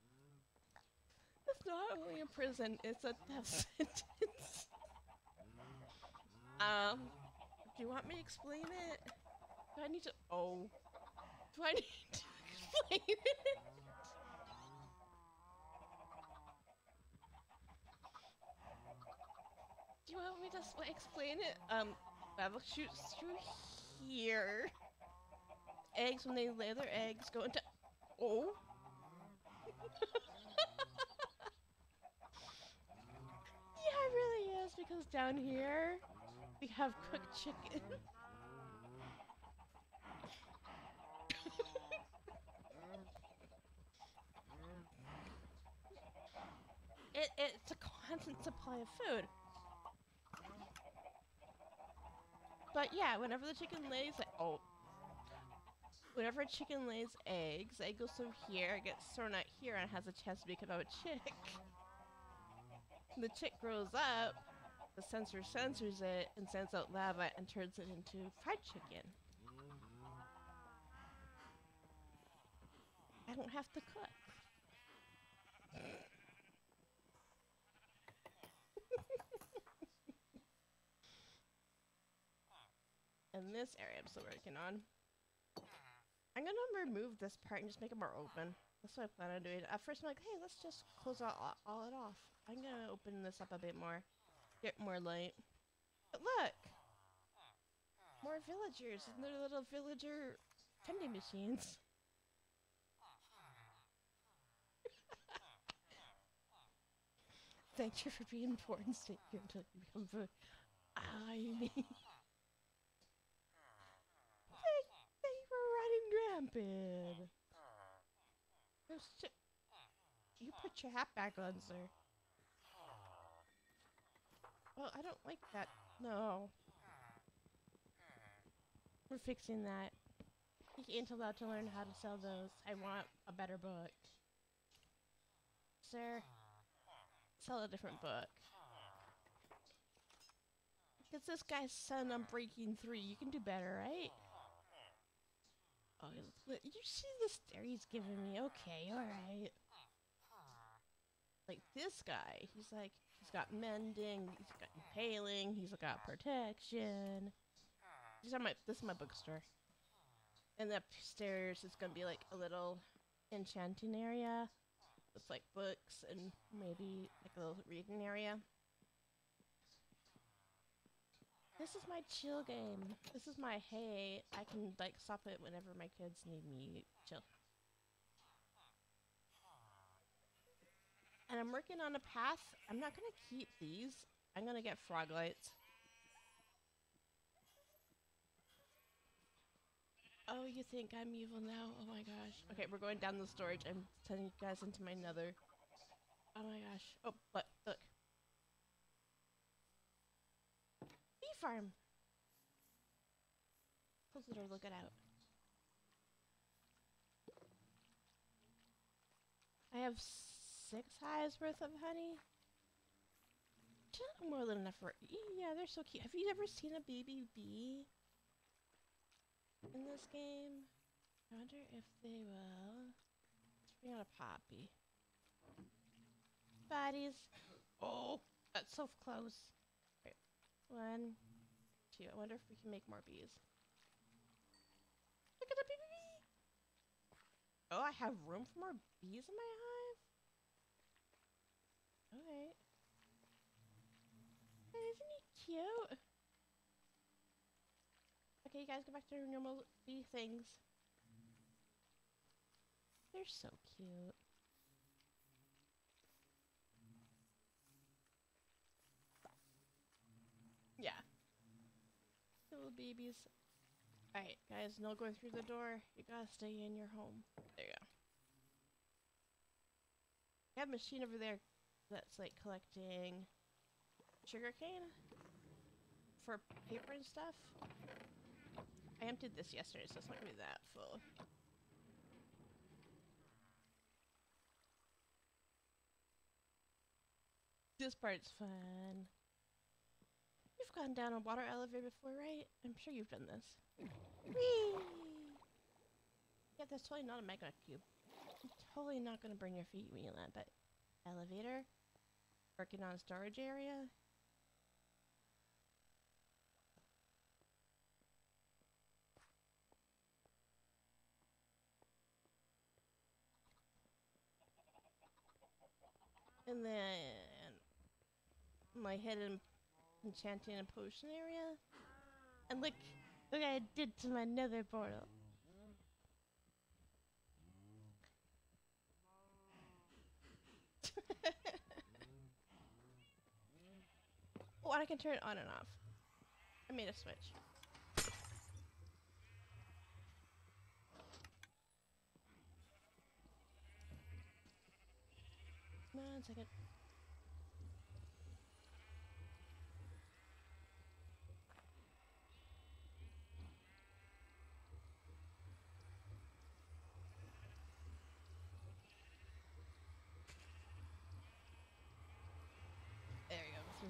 It's not only a prison; it's a death sentence. Um, do you want me to explain it? Do I need to? Oh, do I need to explain it? Do you want me to explain it? Um, lava shoots through here. Eggs, when they lay their eggs, go into. Oh. Yeah, it really is, because down here we have cooked chicken. it, it's a constant supply of food. But yeah, whenever the chicken lays, oh, whenever a chicken lays eggs, egg goes through here, it gets thrown out here, and has a chance to become a chick. The chick grows up, the sensor censors it, and sends out lava and turns it into fried chicken. I don't have to cook. In this area I'm still working on. I'm gonna remove this part and just make it more open. That's what I plan on doing. At first I'm like, hey, let's just close all, all it off. I'm gonna open this up a bit more. Get more light. But look! More villagers and their little villager vending machines. Thank you for being born and stay here until you become food. I mean... Thank, thank you for running rampant. You put your hat back on, sir. Well, I don't like that. No. We're fixing that. You ain't allowed to learn how to sell those. I want a better book. Sir, sell a different book. It's this guy's son I'm breaking three. You can do better, right? Oh, you see the stare he's giving me? Okay, alright. Like this guy, he's like, he's got mending, he's got impaling, he's got protection. These are my, this is my bookstore. And upstairs is gonna be like a little enchanting area with like books and maybe like a little reading area. This is my chill game. This is my hey, I can like stop it whenever my kids need me chill. And I'm working on a path. I'm not gonna keep these. I'm gonna get frog lights. Oh, you think I'm evil now? Oh my gosh. Okay, we're going down the storage. I'm sending you guys into my nether. Oh my gosh. Oh, but look. Bee farm. Close the door, look it out. I have six hives worth of honey. Just more than enough for, yeah, they're so cute. Have you ever seen a baby bee in this game? I wonder if they will. Let's bring out a poppy. Buddies. Oh, that's so close. Right. One, two. I wonder if we can make more bees. Look at the baby bee. Oh, I have room for more bees in my hive? Alright. Isn't he cute? Okay, you guys go back to your normal bee things. They're so cute. Yeah. Little babies. Alright, guys, no going through the door. You gotta stay in your home. There you go. I have a machine over there that's like collecting sugarcane for paper and stuff. I emptied this yesterday, so it's not gonna be that full. This part's fun. You've gone down a water elevator before, right? I'm sure you've done this. Whee! Yeah, that's totally not a mega cube. I'm totally not gonna burn your feet when you land, but elevator? Working on a storage area? And then my hidden enchanting and potion area. And look, look what I did to my nether portal. Oh, and I can turn it on and off. I made a switch. One second.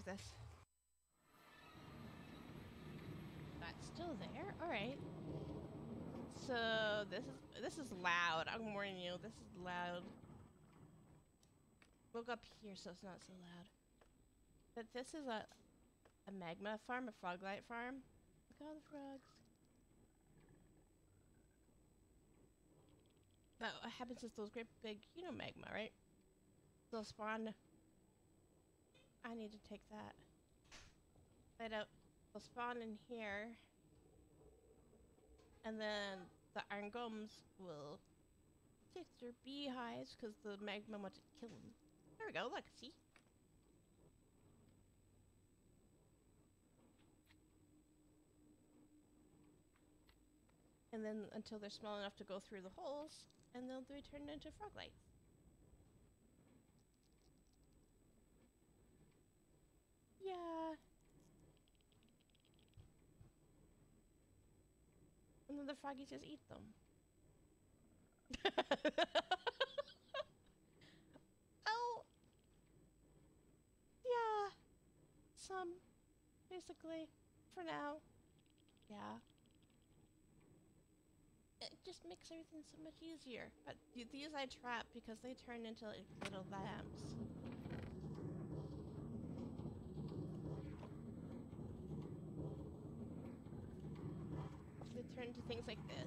is this? That's still there? Alright. So this is this is loud. I'm warning you, this is loud. We'll go up here so it's not so loud. But this is a a magma farm, a froglight farm. Look at all the frogs. But what happens is those great big, you know, magma, right? They'll spawn. I need to take that. But uh, they'll spawn in here. And then the iron golems will take their beehives because the magma wants to kill them. There we go, look, see? And then until they're small enough to go through the holes, and they'll be turned into froglights. Yeah. And then the froggies just eat them. Oh! Yeah. Some. Basically. For now. Yeah. It just makes everything so much easier. But th these I trap because they turn into like little lambs. They turn into things like this.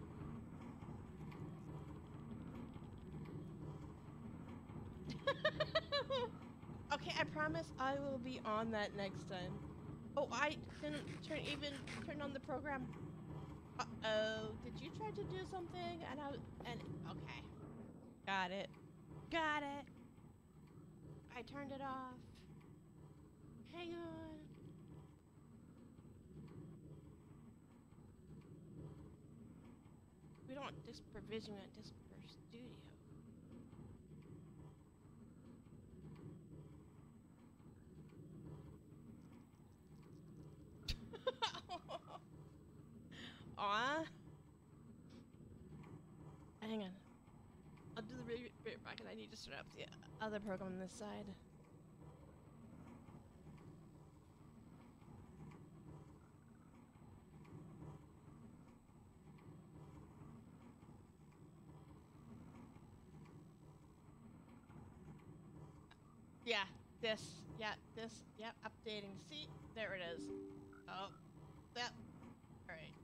Okay, I promise I will be on that next time. Oh, I didn't turn even turn on the program. Uh-oh, did you try to do something? And I and okay. Got it. Got it. I turned it off. Hang on. We don't want disk provision at disk per studio. Aw. Hang on. I'll do the bit bit back and I need to start up the other program on this side. Yeah, this. Yeah, this. Yep, yeah, updating. See? There it is. Oh. Yep. Alright.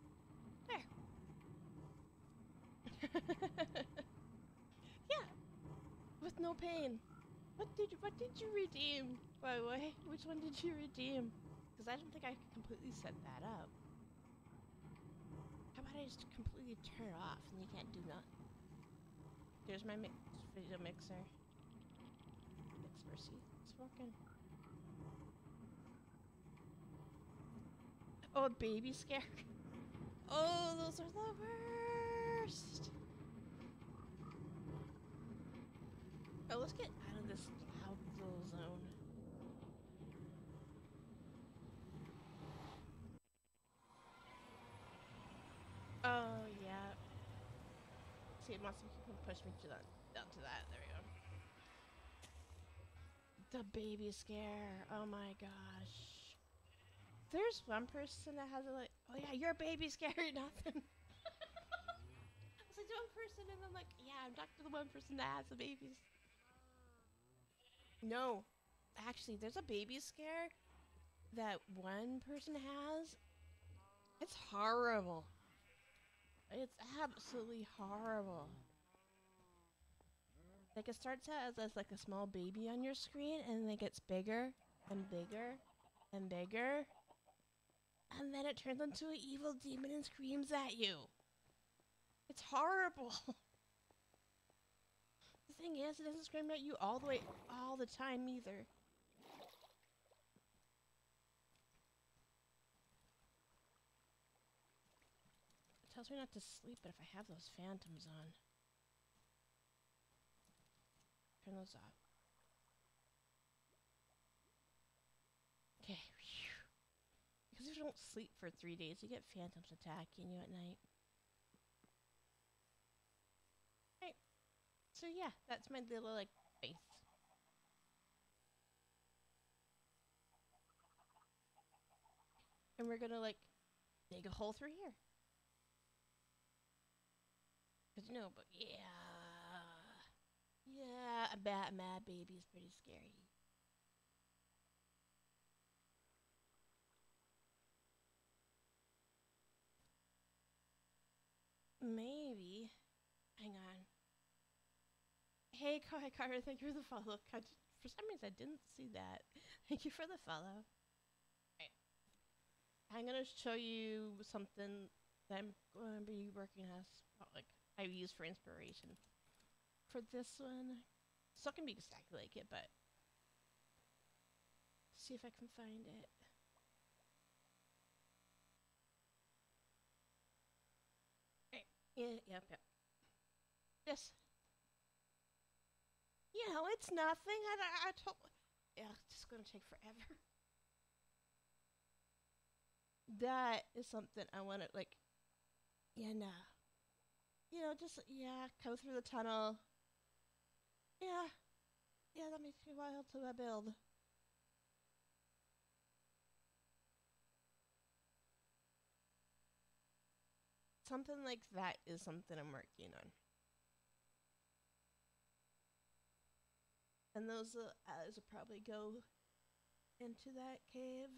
There. Yeah. With no pain. What did you, what did you redeem, by the way? Which one did you redeem? Because I don't think I could completely set that up. How about I just completely turn it off and you can't do nothing? There's my mix video mixer. See, it's working. Oh, a baby scare. Oh, those are the worst. Oh, let's get out of this loud little zone. Oh, yeah. See, it wants to push me to that, down to that. There we go. The baby scare. Oh my gosh. There's one person that has a like, oh yeah, you're a baby scare, nothing. It's like one person and I'm like, yeah, I'm talking to the one person that has the babies. No. Actually, there's a baby scare that one person has. It's horrible. It's absolutely horrible. Like, it starts out as, as like a small baby on your screen, and then it gets bigger and bigger and bigger, and then it turns into an evil demon and screams at you. It's horrible. The thing is, it doesn't scream at you all the way, all the time either. It tells me not to sleep, but if I have those phantoms on. Turn those off. Okay. Because if you don't sleep for three days, you get phantoms attacking you at night. Right. So yeah, that's my little like face. And we're gonna like dig a hole through here. Cause you know, but yeah, yeah, a bad mad baby is pretty scary. Maybe. Hang on. Hey, Kai Carter, thank you for the follow. For some reason, I didn't see that. Thank you for the follow. Right. I'm gonna show you something that I'm going to be working as, well, like I use for inspiration. For this one, it's not gonna be exactly like it, but see if I can find it. Right. Yeah, yep, yep. This. You know, it's nothing. I, I, I told. Yeah, it's just gonna take forever. That is something I want to like. Yeah, nah. You know, just yeah, go through the tunnel. Yeah, yeah, that makes me wild to uh, build. Something like that is something I'm working on. And those uh, eyes will probably go into that cave.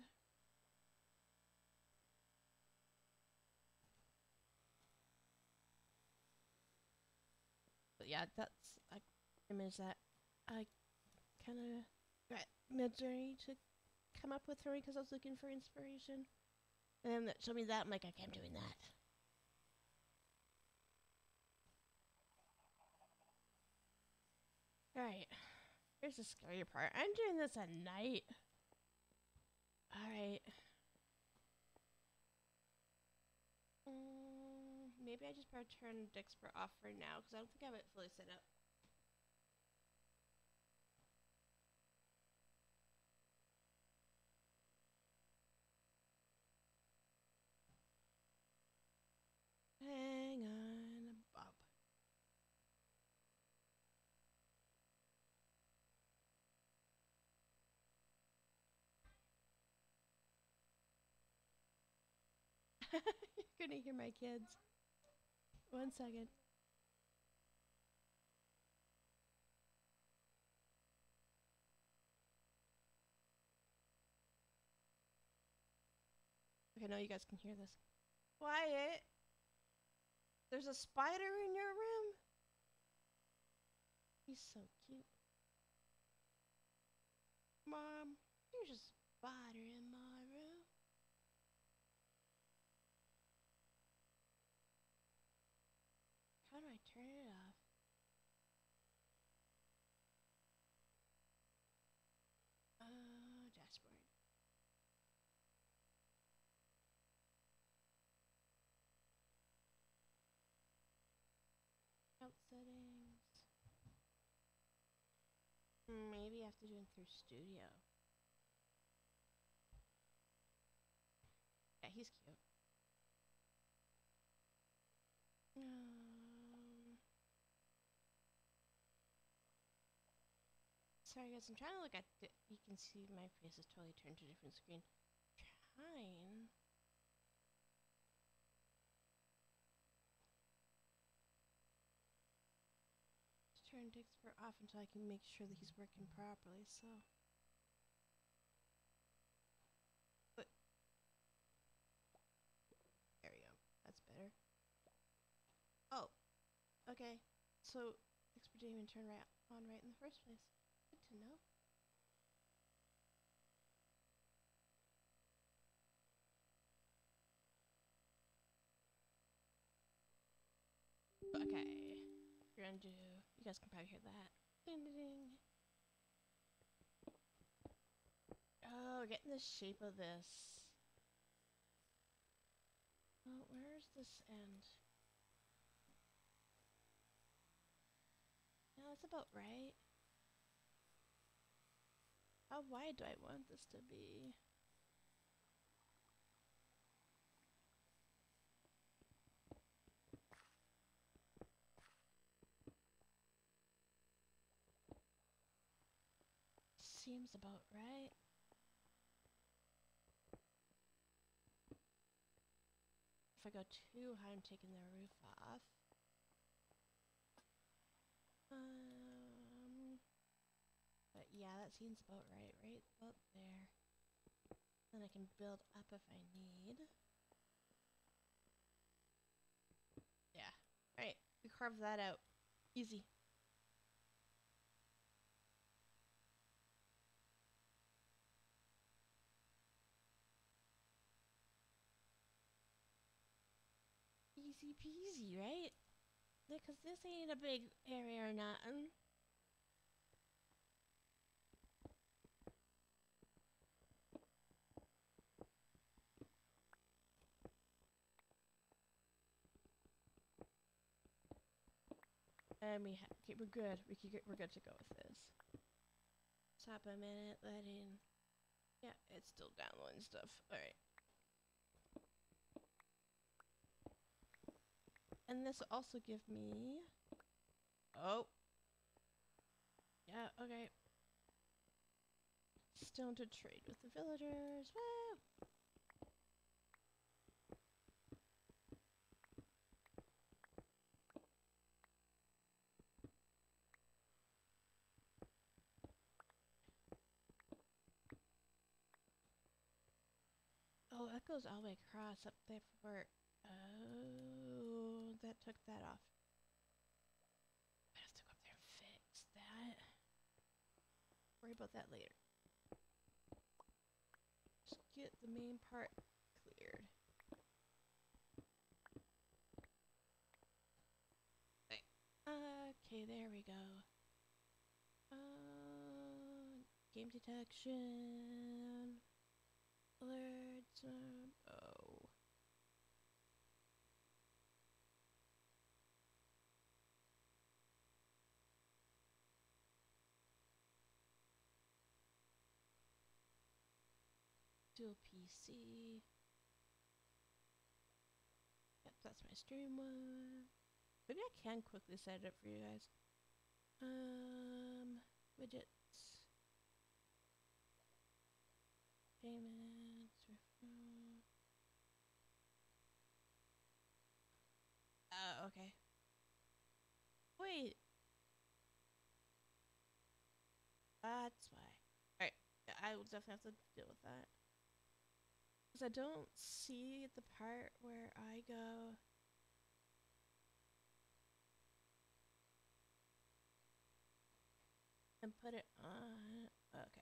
But yeah, that's an image that I kind of got mid-journey to come up with for me because I was looking for inspiration. And then that showed me that, I'm like, okay, I'm doing that. Alright, here's the scary part. I'm doing this at night. Alright. Mm, maybe I just better turn Dexper off for now because I don't think I have it fully set up. Hang on, Bob. You're gonna hear my kids. One second. Okay, now you guys can hear this. Quiet. There's a spider in your room? He's so cute. Mom, there's a spider in my room. How do I turn it off? Uh, dashboard. Out settings. Maybe I have to do it through Studio. Yeah, he's cute. Um, sorry guys, I'm trying to look at it. You can see my face is totally turned to a different screen. Trying. Turn Dexper off until I can make sure that he's working properly, so. But there we go. That's better. Oh, okay. So Dexper didn't even turn right on right in the first place. Good to know. Okay. We're gonna do. You guys can probably hear that. Ding ding ding. Oh, getting the shape of this. Oh, where's this end? Yeah, that's about right. How wide do I want this to be? Seems about right. I go too high, I'm taking their roof off. Um, but yeah, that seems about right, right about there. Then I can build up if I need. Yeah. Alright, we carved that out. Easy. Easy peasy, right? Because this ain't a big area or nothing. And we ha okay, we're good. We can get, we're good to go with this. Stop a minute, let in. Yeah, it's still downloading stuff. Alright. And this will also give me... Oh. Yeah, okay. Stone to trade with the villagers. Woo! Oh, that goes all the way across up there for... Oh, that took that off. I have to go up there and fix that. Worry about that later. Just get the main part cleared. Okay, okay, there we go. Uh, game detection. Alerts. Um, oh. Dual P C. Yep, that's my stream one. Maybe I can quickly set it up for you guys. Um, widgets. Payments. Referral. Oh, okay. Wait. That's why. Alright, I will definitely have to deal with that. Because I don't see the part where I go... and put it on... Okay.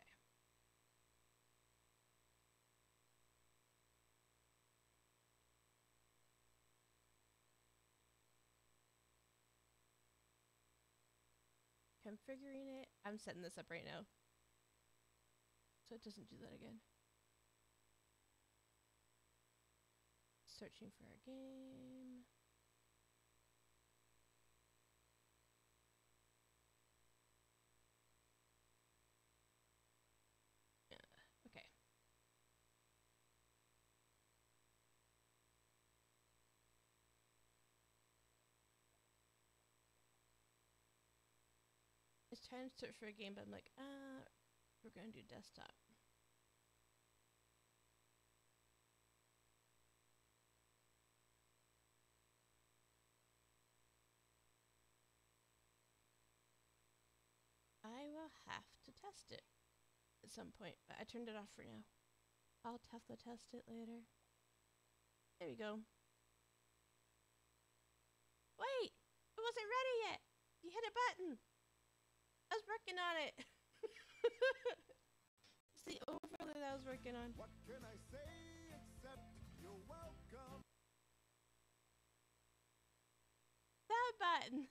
Configuring it. I'm setting this up right now. So it doesn't do that again. Searching for a game. Yeah, okay. It's trying to search for a game, but I'm like, uh, we're gonna do desktop. I will have to test it at some point, but I turned it off for now. I'll have to test it later. There we go. Wait! It wasn't ready yet! You hit a button! I was working on it! It's the overlay that I was working on. What can I say except you're welcome? That button!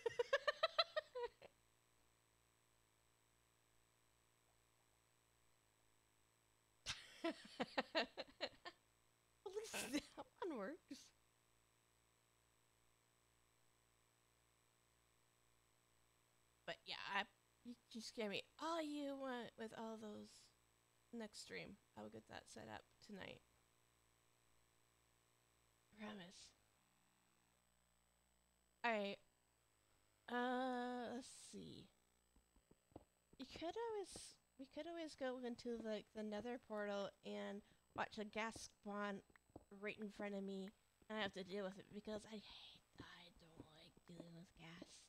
At least that one works. But yeah, I, you, you scare me all you want with all those next stream. I will get that set up tonight. Promise. Alright. Uh, let's see. You could always, we could always go into like the nether portal and watch a gas spawn right in front of me And I have to deal with it because I hate, I don't like dealing with ghasts.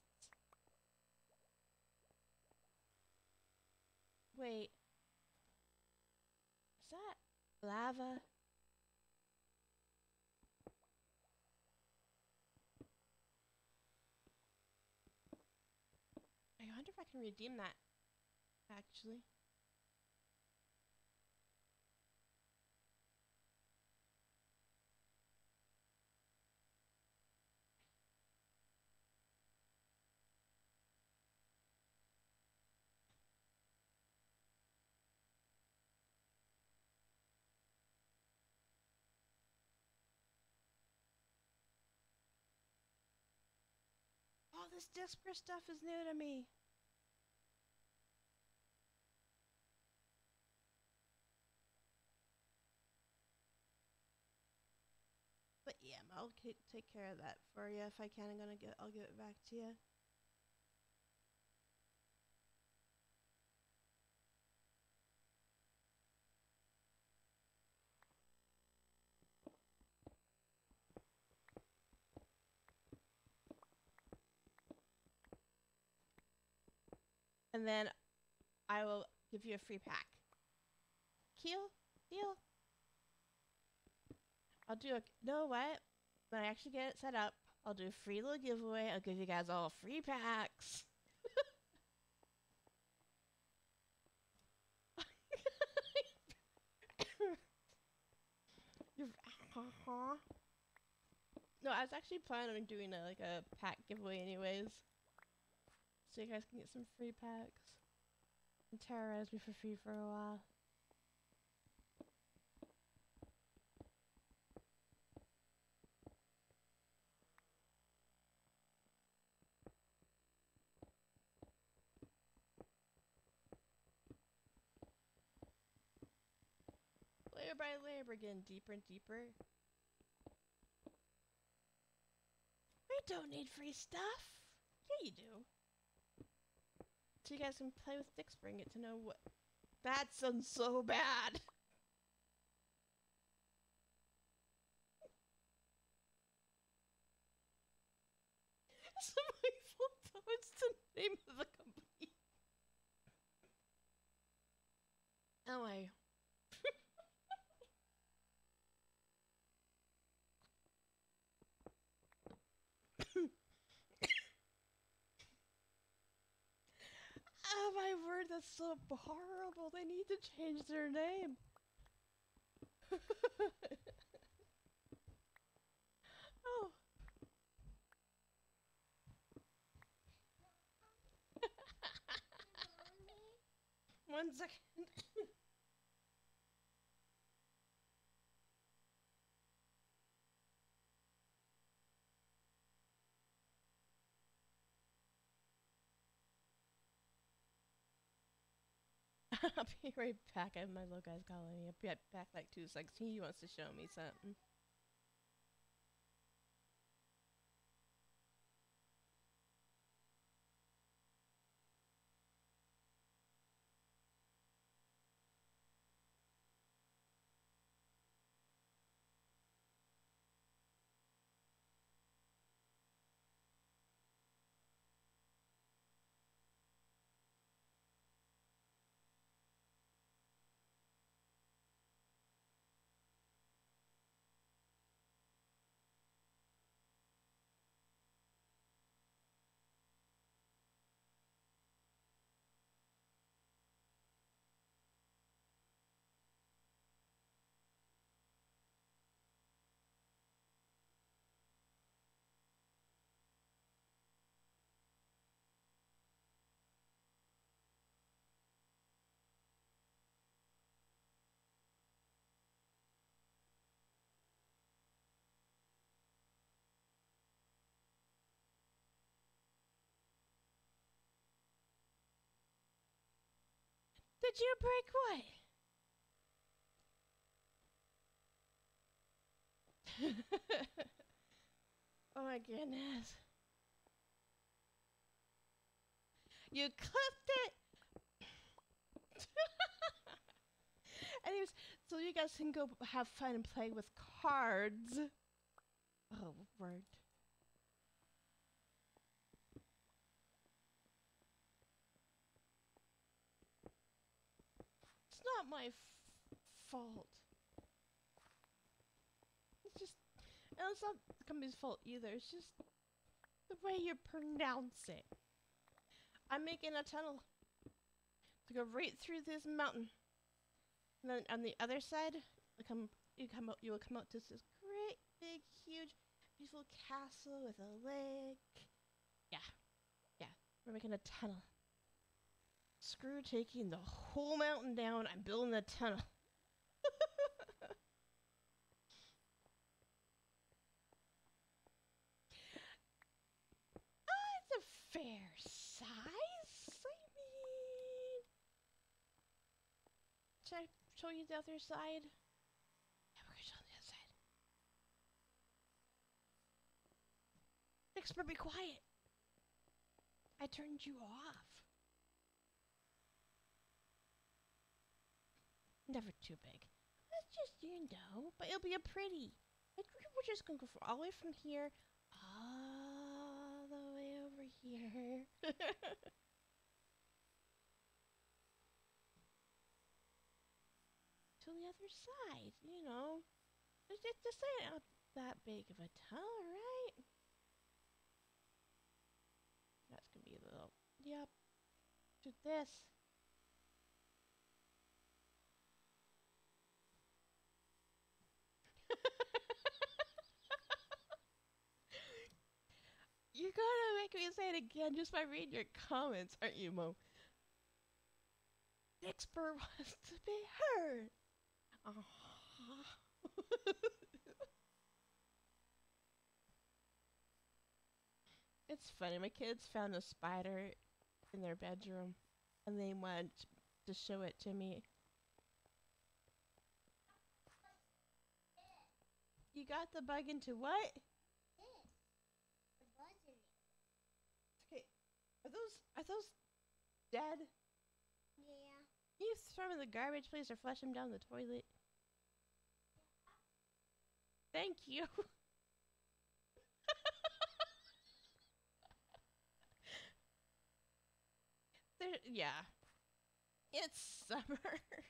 Wait, is that lava? I wonder if I can redeem that, actually. All this Disper stuff is new to me. But yeah, I'll k take care of that for you if I can. I'm gonna get. I'll give it back to you. And then I will give you a free pack. Deal? Deal? I'll do a. Know what? When I actually get it set up, I'll do a free little giveaway. I'll give you guys all free packs. You're, uh-huh. No, I was actually planning on doing a, like a pack giveaway anyways. So you guys can get some free packs. And terrorize me for free for a while. Layer by layer, we're getting deeper and deeper. We don't need free stuff. Yeah, you do. So you guys can play with Dixper and get to know what. That sounds so bad. It's my fault though. It's the name of the company. Oh my. Oh my word, that's so horrible. They need to change their name. Oh. One second. I'll be right back. I have my little guy's calling me. I'll be back like two seconds. He wants to show me something. Did you break what? Oh my goodness. You clipped it! Anyways, so you guys can go have fun and play with cards. Oh, word. It's not my f fault. It's just, and it's not the company's fault either. It's just the way you pronounce it. I'm making a tunnel to go right through this mountain, and then on the other side, you come, you come out, you will come out to this great, big, huge, beautiful castle with a lake. Yeah, yeah. We're making a tunnel. Screw taking the whole mountain down. I'm building a tunnel. It's a fair size. I mean, should I show you the other side? Yeah, we're gonna show the other side. Expert, be quiet. I turned you off. Never too big. That's just, you know, but it'll be a pretty. Like, we're just gonna go for all the way from here, all the way over here. To the other side, you know. It's just this ain't not that big of a tunnel, right? That's gonna be a little, yep. Do this. You're gonna make me say it again just by reading your comments, aren't you, Mo? Expert wants to be heard. Uh-huh. It's funny. My kids found a spider in their bedroom, and they wanted to show it to me. You got the bug into what? Okay, are those are those dead? Yeah. You throw them in the garbage, please, or flush them down the toilet. Thank you. There, yeah. It's summer.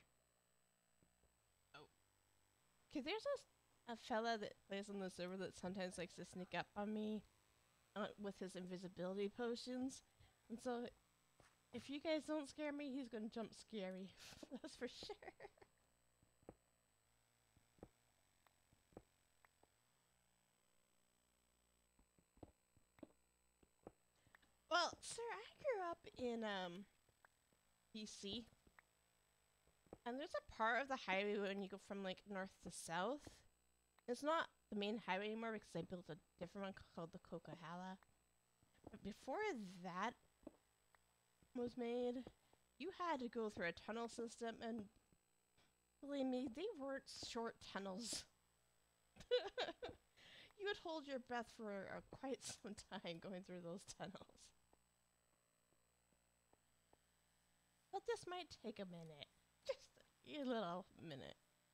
Oh. Okay, there's a, a fella that plays on the server that sometimes likes to sneak up on me uh, with his invisibility potions. And so, if you guys don't scare me, he's gonna jump scare me. That's for sure. Well, sir, I grew up in um B C, and there's a part of the highway when you go from like north to south. It's not the main highway anymore because I built a different one called the Coquihalla. But before that was made, you had to go through a tunnel system, and believe me, they weren't short tunnels. You would hold your breath for uh, quite some time going through those tunnels. But this might take a minute. Just a little minute.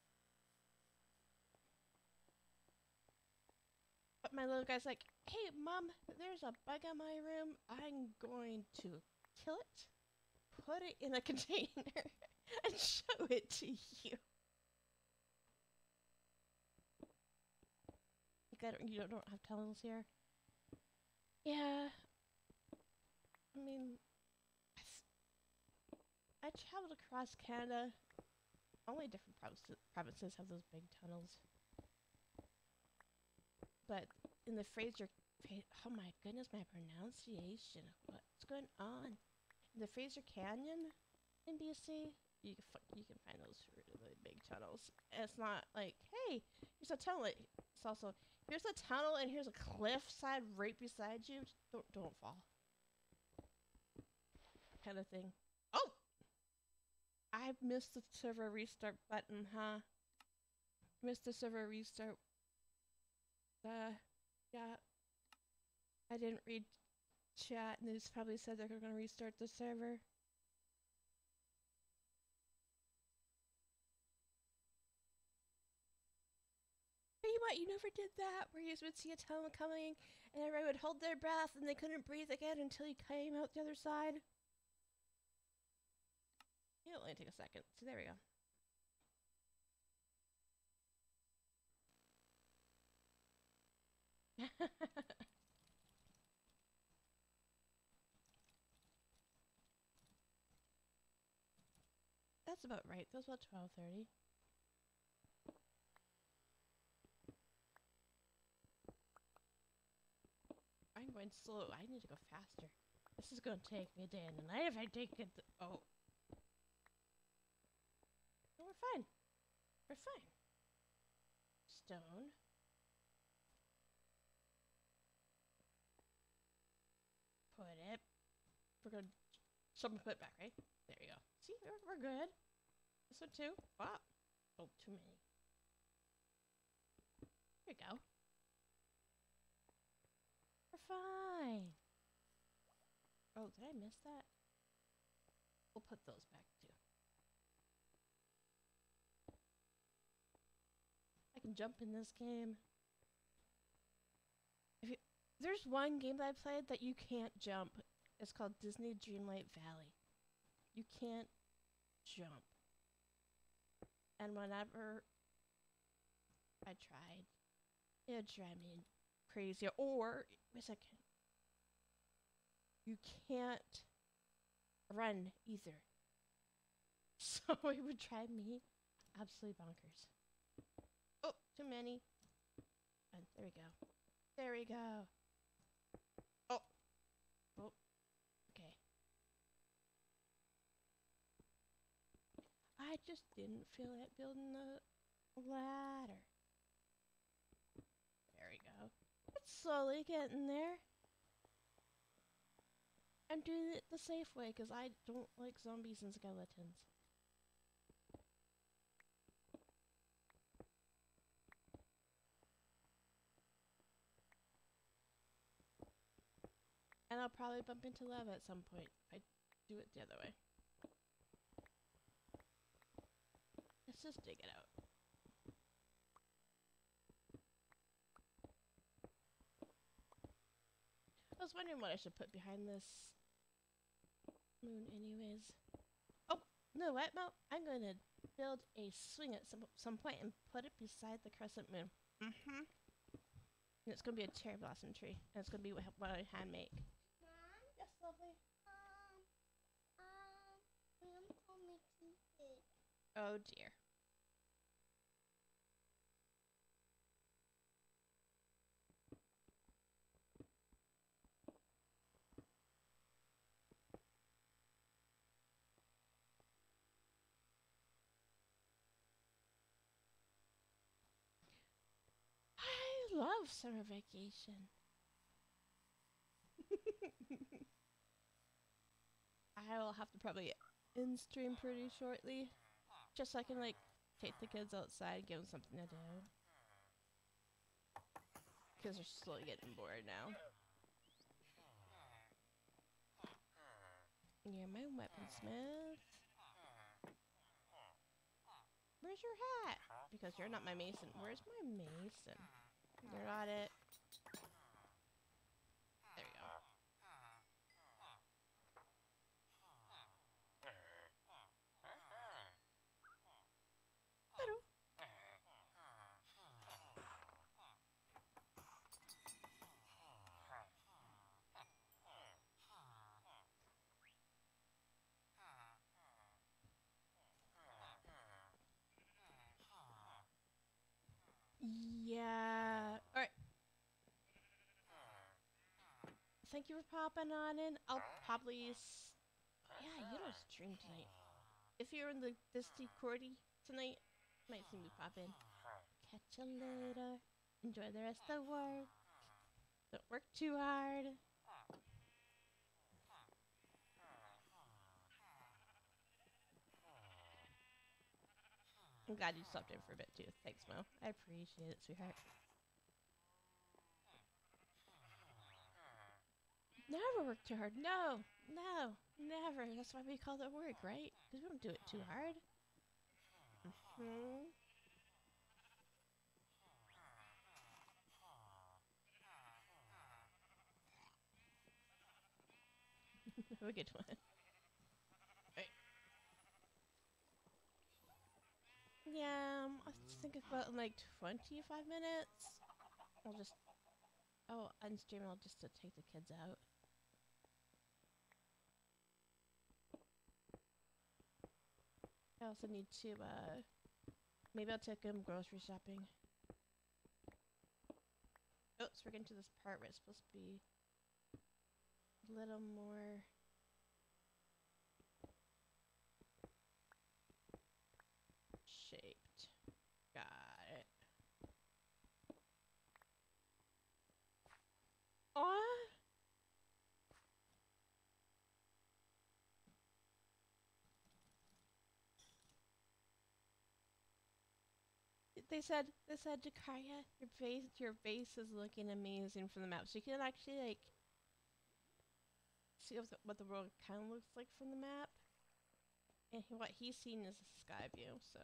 But my little guy's like, hey, Mom, there's a bug in my room. I'm going to kill it, put it in a container, and show it to you. Like, I don't, you don't, don't have tunnels here? Yeah. I mean, I traveled across Canada. Only different provinces, provinces have those big tunnels. But in the Fraser, oh my goodness, my pronunciation. What's going on? In the Fraser Canyon in B C, you can you can find those really big tunnels. And it's not like, hey, here's a tunnel. It's also, here's a tunnel and here's a cliff side right beside you. Don't don't fall. Kind of thing. Oh, I missed the server restart button, huh? Missed the server restart. Uh, yeah. I didn't read chat, and they just probably said they're going to restart the server. Are you you what, you never did that, where you would see a tunnel coming, and everyone would hold their breath, and they couldn't breathe again until you came out the other side? It'll only take a second. So there we go. That's about right. That was about twelve thirty. I'm going slow. I need to go faster. This is going to take me a day and a night if I take it. Th oh. No, we're fine. We're fine. Stone. Put it. We're going to someone put it back, right? There you go. See, we're, we're good. This one too. Wow. Oh, too many. There you go. We're fine. Oh, did I miss that? We'll put those back too. I can jump in this game. If you, there's one game that I played that you can't jump. It's called Disney Dreamlight Valley. You can't jump. And whenever I tried, it would drive me crazy. Or, wait a second. You can't run either. So it would drive me absolutely bonkers. Oh, too many. And there we go. There we go. Oh. Oh. Okay. I just didn't feel like building the ladder. There we go. It's slowly getting there. I'm doing it the safe way because I don't like zombies and skeletons. And I'll probably bump into lava at some point if I do it the other way. Let's just dig it out. I was wondering what I should put behind this moon anyways. Oh, no, what? No, I'm going to build a swing at some, some point and put it beside the crescent moon. Mm-hmm. And it's going to be a cherry blossom tree. And it's going to be what, what I hand make. Mom? Yes, lovely. Um, um, Mom told me to keep it. Oh, dear. I love summer vacation. I will have to probably end stream pretty shortly. Just so I can, like, take the kids outside and give them something to do. Because they're slowly getting bored now. You're my weaponsmith. Where's your hat? Because you're not my mason. Where's my mason? You're not it. There we go. Hello. Yeah. Alright. Thank you for popping on in. I'll probably... S yeah, you don't stream tonight. If you're in the Disney Cordy tonight, might see me pop in. Catch you later. Enjoy the rest of work. Don't work too hard. I'm glad you stopped in for a bit too. Thanks, Mo. I appreciate it, sweetheart. Never work too hard. No, no, never. That's why we call it work, right? Because we don't do it too hard. Mm-hmm. a good one. Right. Yeah, um, I think it's about like twenty-five minutes. I'll just, oh, unstream. I'll just to take the kids out. I also need to, uh, maybe I'll take them grocery shopping. Oh, so we're getting to this part where it's supposed to be a little more shaped. Got it. Aw! They said, they said, Jakaya, your base, your base is looking amazing from the map. So you can actually, like, see what the, what the world kind of looks like from the map. And he, what he's seen is a sky view, so.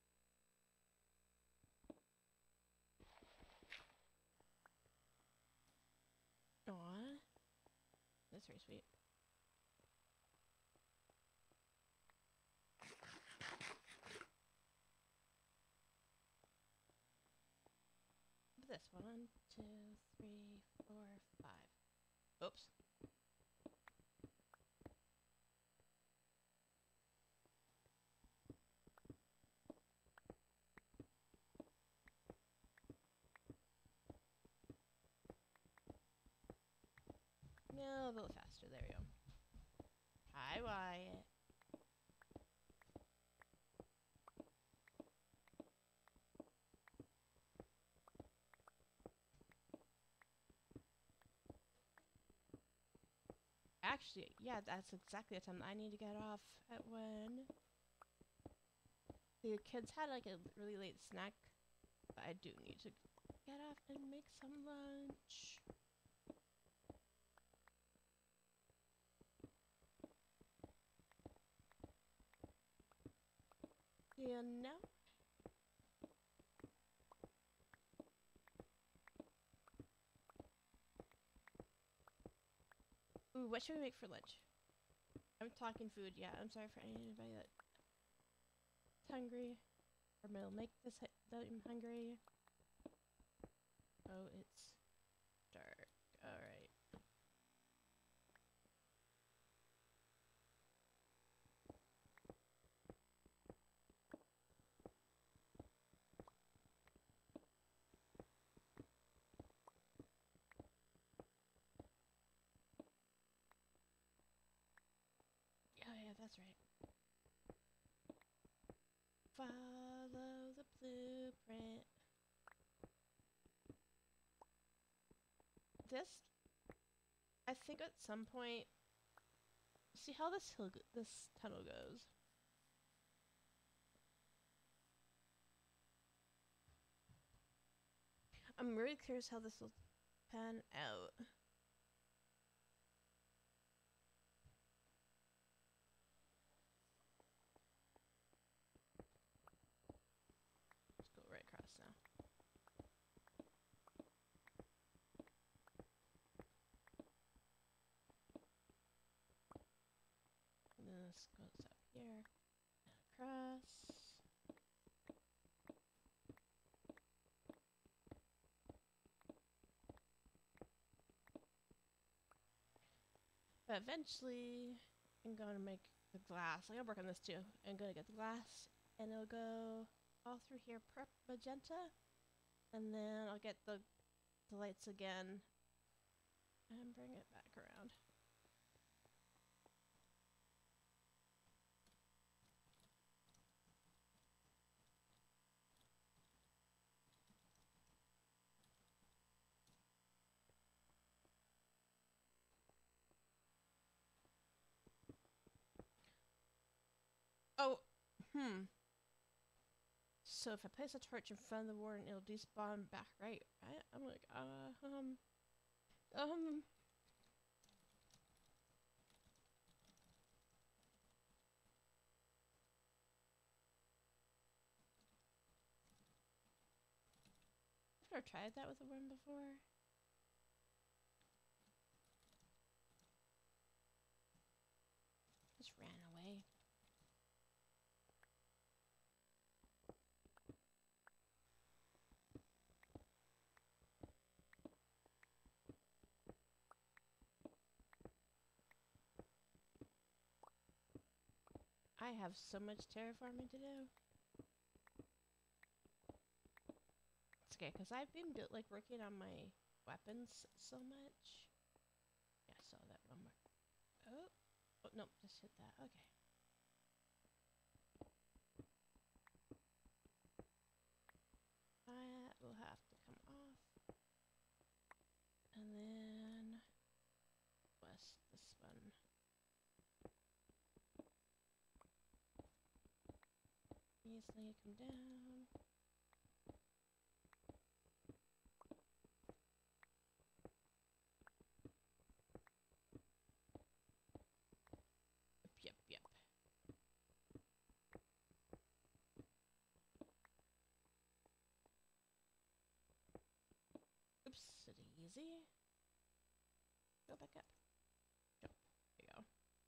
Aw. That's very sweet. This one, two, three, four, five. Oops. No, a little faster. There we go. Hi, Wyatt. Actually, yeah, that's exactly the time I need to get off at when the kids had like a really late snack, but I do need to get off and make some lunch. You know? Ooh, what should we make for lunch? I'm talking food, yeah. I'm sorry for anybody that's hungry. Or will make this that I'm hungry. Oh, it's dark. Alright. Oh yeah, that's right. Follow the blueprint. This, I think at some point, see how this hill, go- this tunnel goes. I'm really curious how this will pan out. Let's go right across now. And then this goes up here, across. But eventually, I'm gonna make the glass. I'm gonna work on this too. I'm gonna get the glass, and it'll go all through here, prep magenta, and then I'll get the, the lights again, and bring it back around. Oh, hmm. So if I place a torch in front of the warden, it'll despawn back, right? Right? I'm like, uh, um, um. I've never tried that with a worm before. I have so much terraforming to do. It's okay, because I've been built, like working on my weapons so much. Yeah, I saw that one more. Oh, oh no, just hit that. Okay. That will have to come off. And then west this one. Easily come down. Yep, yep, yep. Oops, city easy. Go back up. Jump. There you go.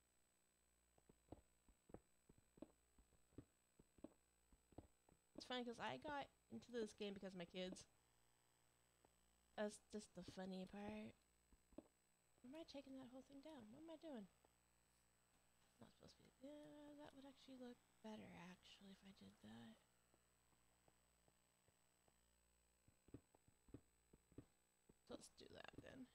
It's funny because I got into this game because of my kids. That's just the funny part. Am I taking that whole thing down? What am I doing? Not supposed to be. Yeah, that would actually look better, actually, if I did that. So let's do that then.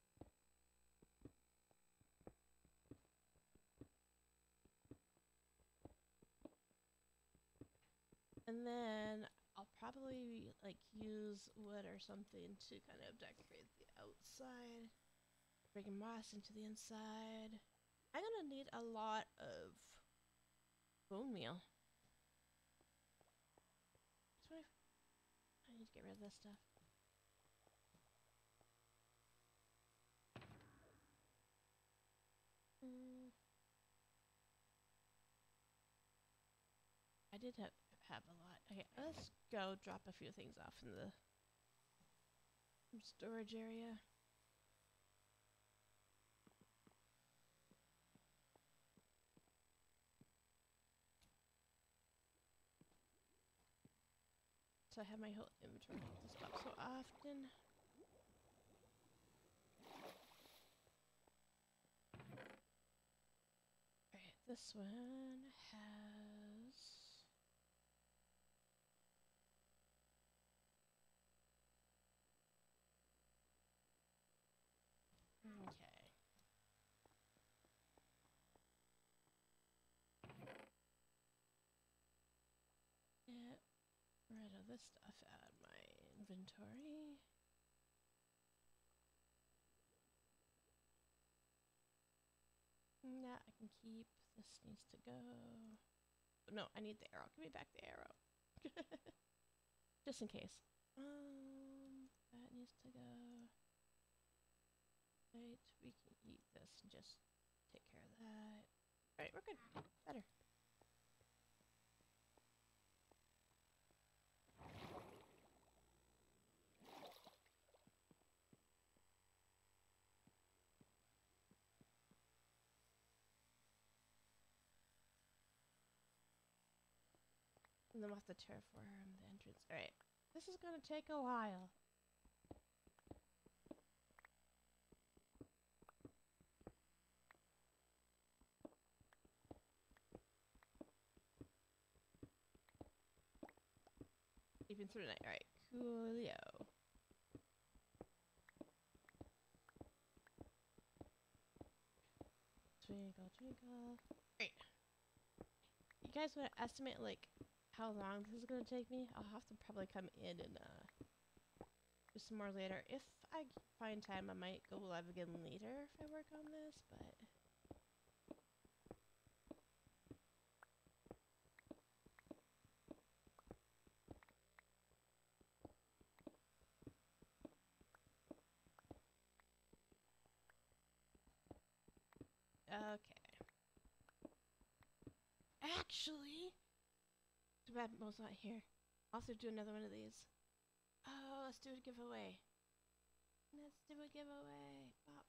And then I'll probably like use wood or something to kind of decorate the outside. Bring moss into the inside. I'm gonna need a lot of bone meal. So I, I need to get rid of this stuff. Mm. I did have have a lot. Okay, let's go drop a few things off in the storage area. So I have my whole inventory to stop so often. Alright, this one has... Okay. Get rid of this stuff out of my inventory. That I can keep. This needs to go. No, I need the arrow. Give me back the arrow. Just in case. Um, that needs to go. Right, we can eat this and just take care of that. Alright, we're good. Better. And then we'll have to terraform the entrance. Alright. This is gonna take a while. Even through the night. Alright, coolio. Twinkle, twinkle. Great. You guys want to estimate, like, how long this is going to take me? I'll have to probably come in and, uh, do some more later. If I find time, I might go live again later if I work on this, but... Okay. Actually, too bad Mo's not here. I'll have to do another one of these. Oh, let's do a giveaway. Let's do a giveaway. Bop.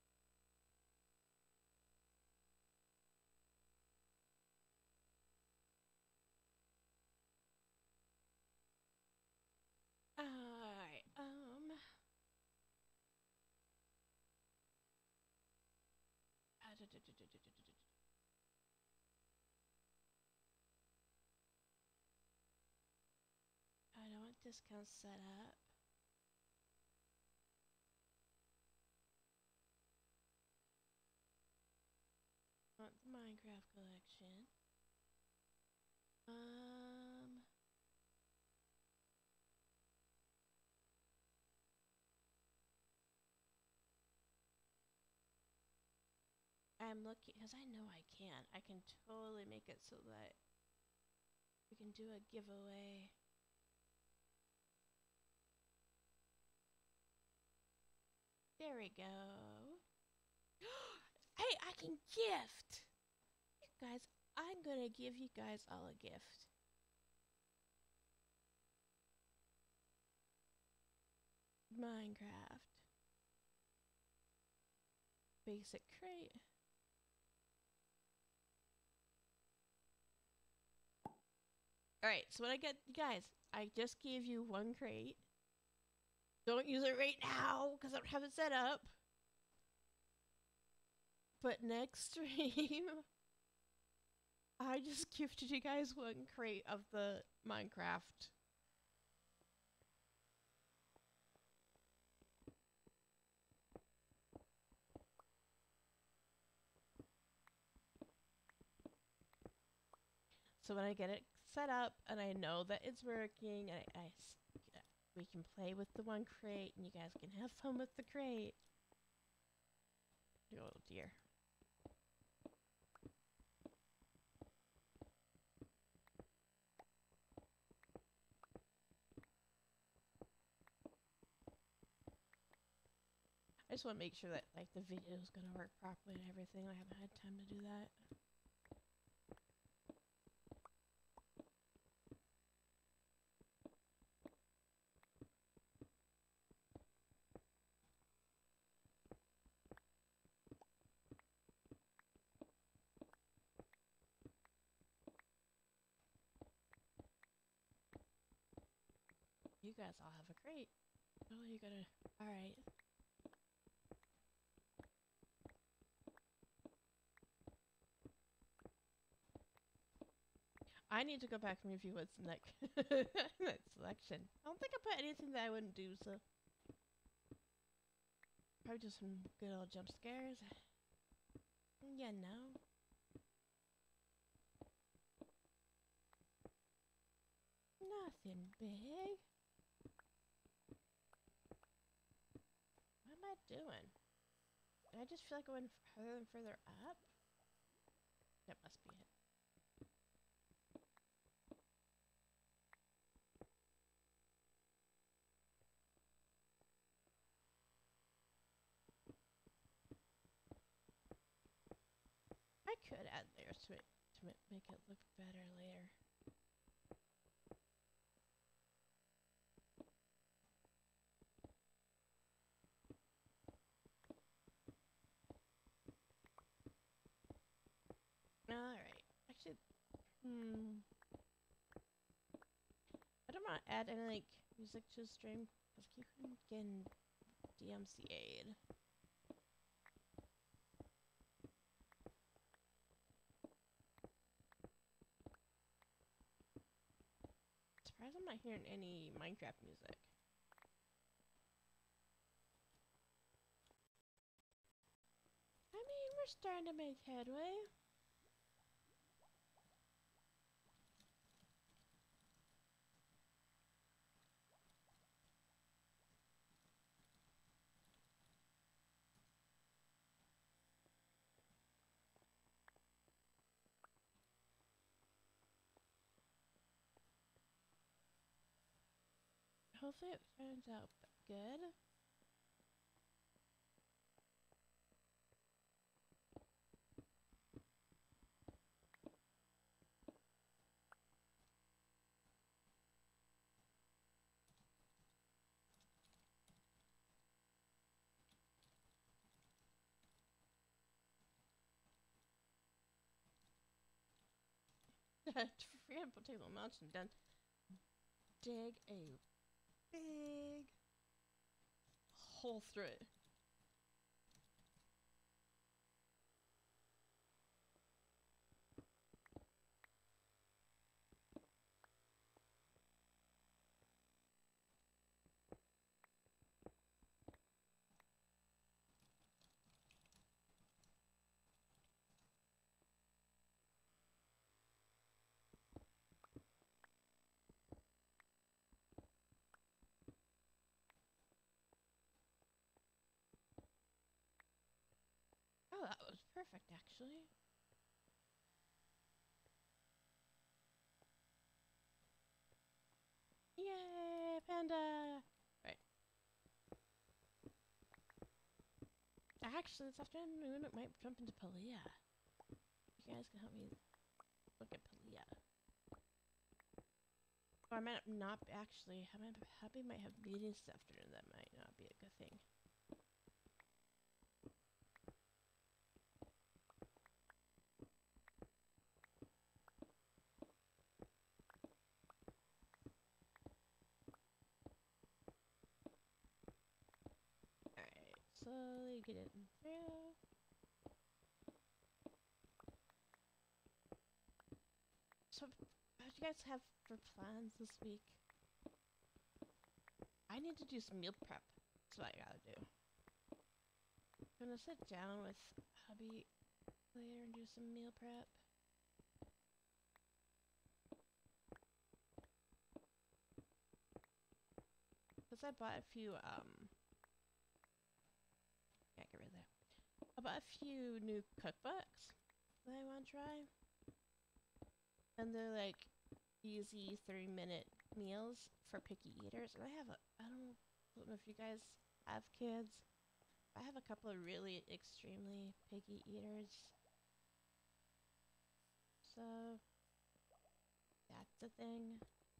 Alright, um... discount set up. Want the Minecraft collection. Um. I'm looking because I know I can. I can totally make it so that we can do a giveaway. There we go. Hey, I can gift! You guys, I'm gonna give you guys all a gift. Minecraft. Basic crate. Alright, so what I get, guys, I just gave you one crate. Don't use it right now, because I don't have it set up. But next stream, I just gifted you guys one crate of the Minecraft. So when I get it set up and I know that it's working, and I, I we can play with the one crate, and you guys can have fun with the crate. Oh dear. I just want to make sure that like the video is gonna work properly and everything. I haven't had time to do that. You guys all have a crate. Oh, you gotta. All right. I need to go back and review what's next. That selection. I don't think I put anything that I wouldn't do, so. Probably just some good old jump scares. Yeah, no. Nothing big. What am I doing? I just feel like going further and further up? That must be it. I could add layers to it to ma make it look better later. Alright. Actually, hmm. I don't want to add any, like, music to the stream, because I keep getting D M C A'd. Surprised I'm not hearing any Minecraft music. I mean, we're starting to make headway. Hopefully it turns out good. Forget Potato Mountain, then dig a big hole through it. perfect, actually. Yay, panda! Right. Actually, this afternoon it might jump into Palia. You guys can help me look at Palia. Or I might not actually. I might, Happy might have meetings this afternoon. That might not be a good thing. Alright, slowly get it through. So, what do you guys have for plans this week? I need to do some meal prep. That's what I gotta do. I'm gonna sit down with hubby later and do some meal prep. Because I bought a few, um... Yeah, get rid of that. I bought a few new cookbooks that I want to try. And they're like easy thirty minute meals for picky eaters. And I have a, I don't know, I don't know if you guys have kids. I have a couple of really extremely picky eaters. So, that's a thing.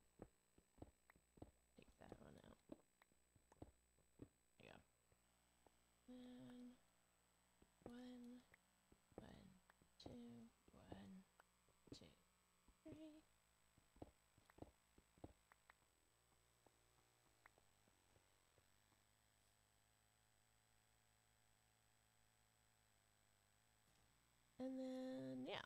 Take that one out. There you go. And one, one, two, one, two, three. And then, yeah.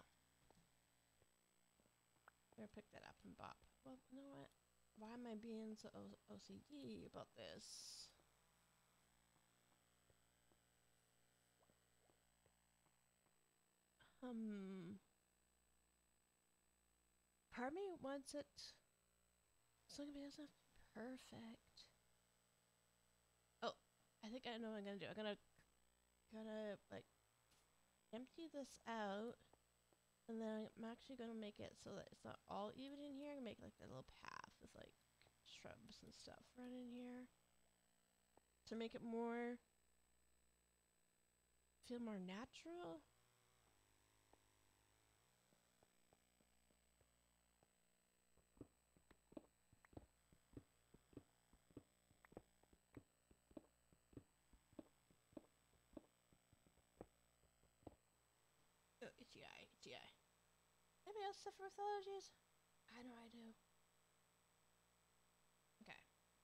I'm gonna pick that up and bop. Well, you know what? Why am I being so O- OCD about this? Um, part of me wants it so it doesn't have to be perfect. Oh, I think I know what I'm gonna do. I'm gonna, gonna like empty this out. And then I'm actually going to make it so that it's not all even in here. I'm going to make like a little path with like shrubs and stuff right in here. To make it more, feel more natural. Oh, itchy eye, itchy eye. Maybe I'll suffer with allergies? I know I do. Okay.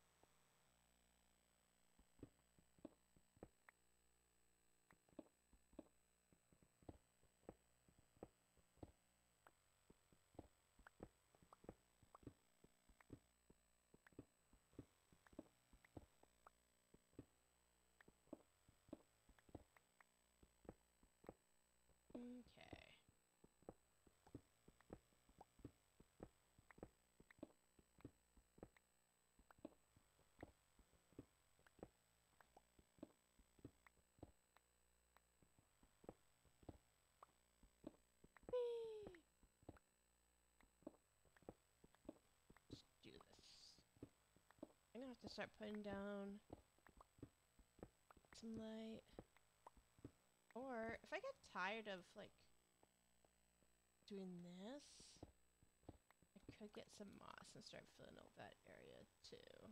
Okay. Whee! Let's do this. I'm gonna have to start putting down some light. Or if I get tired of like doing this, I could get some moss and start filling out that area too.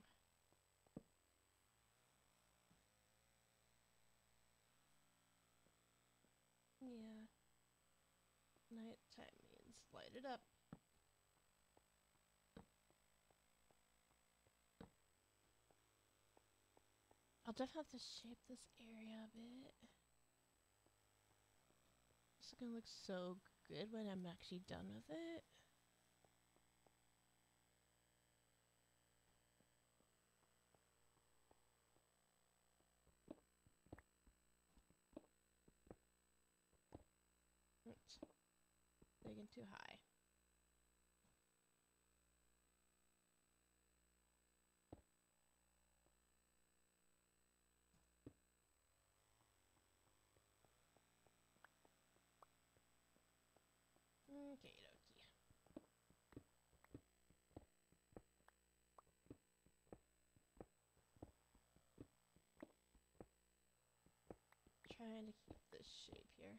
Yeah. Nighttime means light it up. I'll definitely have to shape this area a bit. It's gonna look so good when I'm actually done with it. Oops. Digging too high. Okay, dokie. Trying to keep this shape here.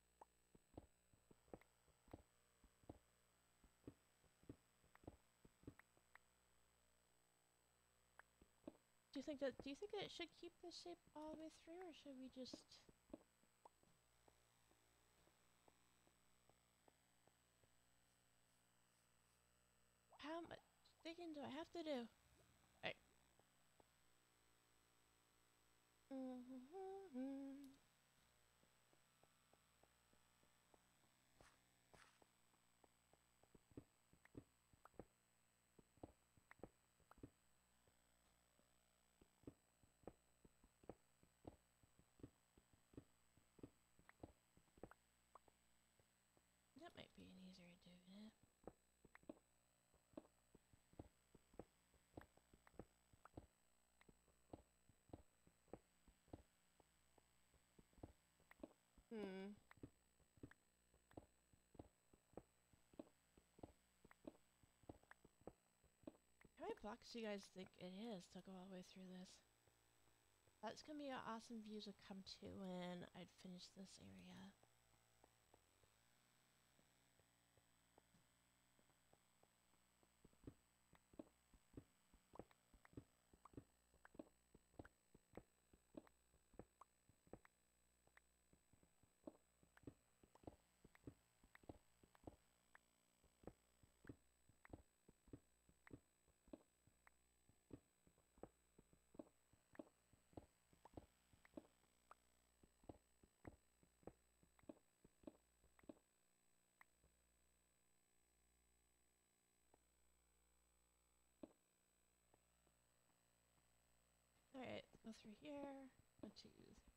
Do you think that do you think that it should keep this shape all the way through, or should we just how much digging do I have to do? Alright. Mm-hmm. That might be an easier doing it. Hmm. How many blocks do you guys think it is to go all the way through this? That's gonna be an awesome view to come to when I'd finish this area. Alright, go through here. One, two.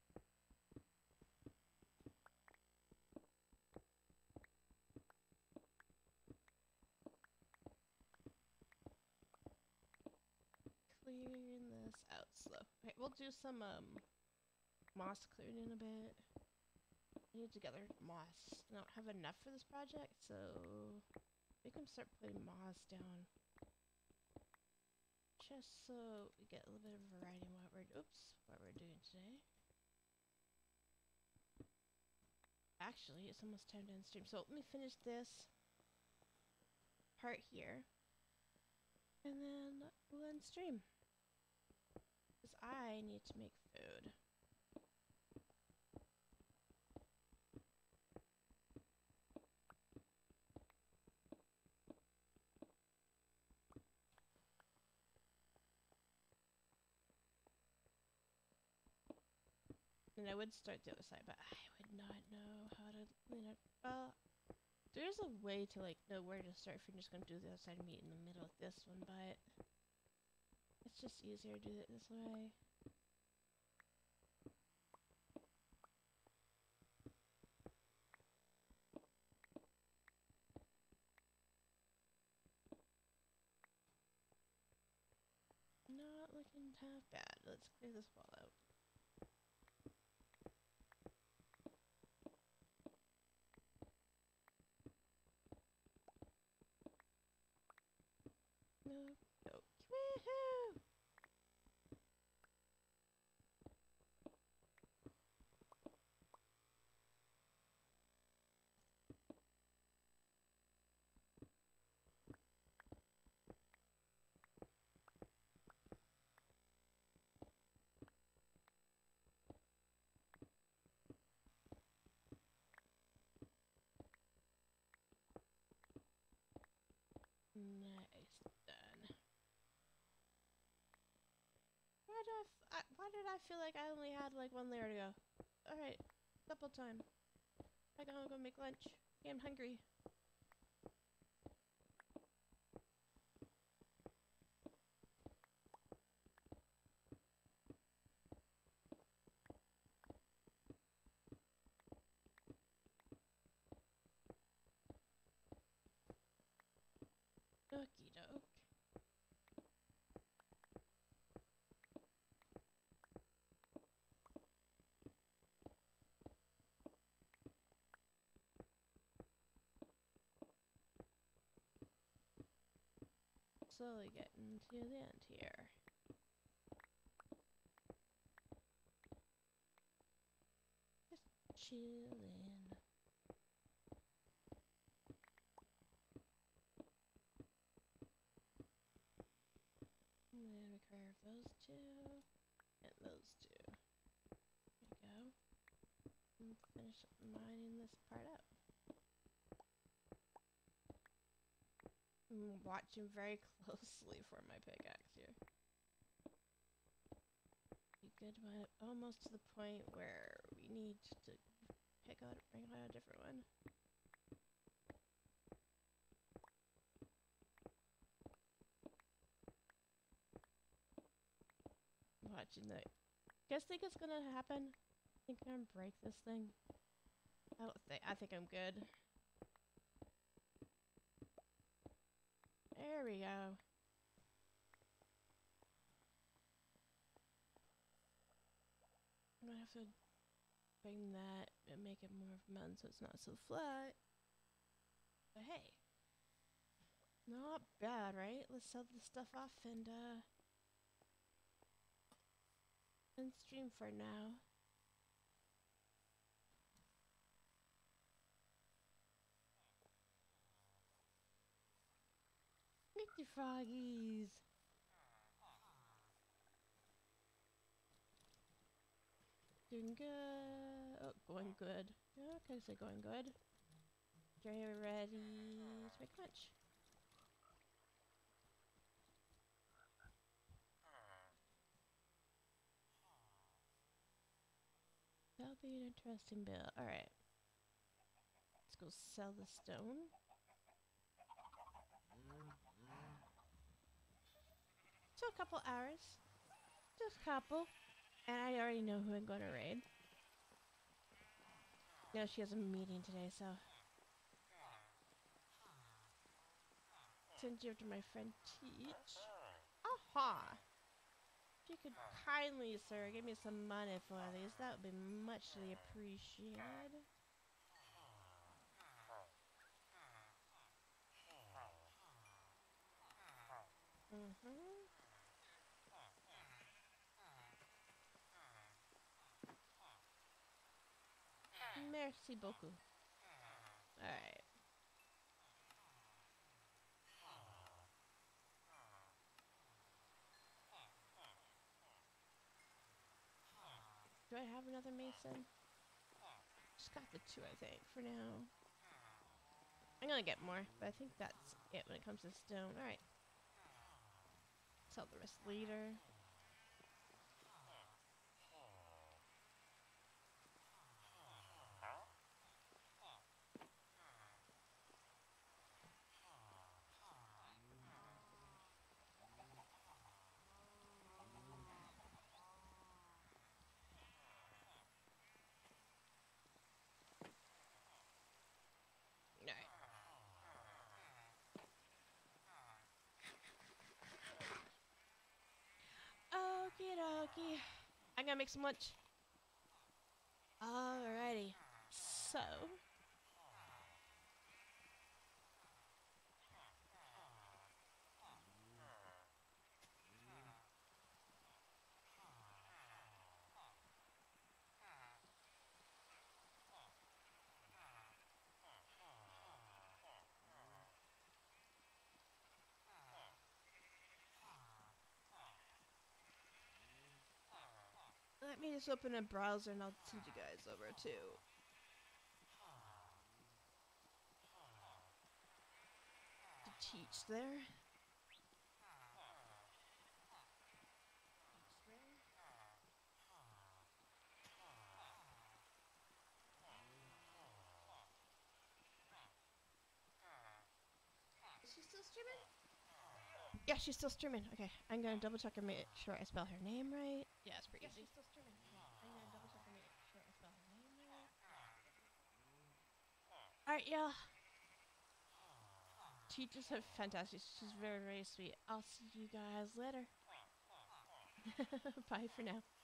Clearing this out slow. Okay, we'll do some um moss clearing in a bit. I need to gather moss. I don't have enough for this project, so we can start putting moss down. Just so we get a little bit of variety in what we're oops, what we're doing today. Actually, it's almost time to end stream, so let me finish this part here, and then we'll end stream. Because I need to make food. And I would start the other side, but I would not know how to clean it. Well, there's a way to like know where to start if you're just gonna do the other side and meet in the middle of this one, but it's just easier to do it this way. Not looking half bad. Let's clear this wall out. No, no. Woohoo! Nice, done. Why did I, f I, why did I feel like I only had like one layer to go? Alright, double time. I gotta go make lunch. I'm hungry. Okie doke. slowly getting to the end here. Just chillin'. And then we carve those two and those two. There we go. And finish mining this part up. I'm watching very closely for my pickaxe here. Be good when almost to the point where we need to pick out bring out a different one. Watching that. Guys think it's gonna happen? Think I'm gonna break this thing? I don't think I think I'm good. There we go. I'm gonna have to bring that and make it more of a mountain so it's not so flat. But hey, not bad, right? Let's sell this stuff off and uh and stream for now. Meet the froggies. Doing good. Oh, going good. Yeah, okay, so going good. Getting ready to make lunch. That'll be an interesting build. Alright. Let's go sell the stone. So a couple hours. Just a couple. And I already know who I'm going to raid. You know, she has a meeting today, so. Send you to my friend Teach. Aha! If you could kindly, sir, give me some money for these, that would be muchly appreciated. Mm-hmm. Merci beaucoup. Alright. Do I have another mason? Just got the two, I think, for now. I'm gonna get more, but I think that's it when it comes to stone. Alright. Sell the rest later. Okie dokie. I'm gonna make some lunch. Alrighty. So. Let me just open a browser and I'll send you guys over to to Teach there. Is she still streaming? Yeah, she's still streaming. Okay, I'm gonna double check and make sure I spell her name right. Yeah, it's pretty easy. She's still streaming. Okay, I'm gonna double check and make sure I spell her name right. Alright, y'all. Teachers are fantastic. She's very, very sweet. I'll see you guys later. Bye for now.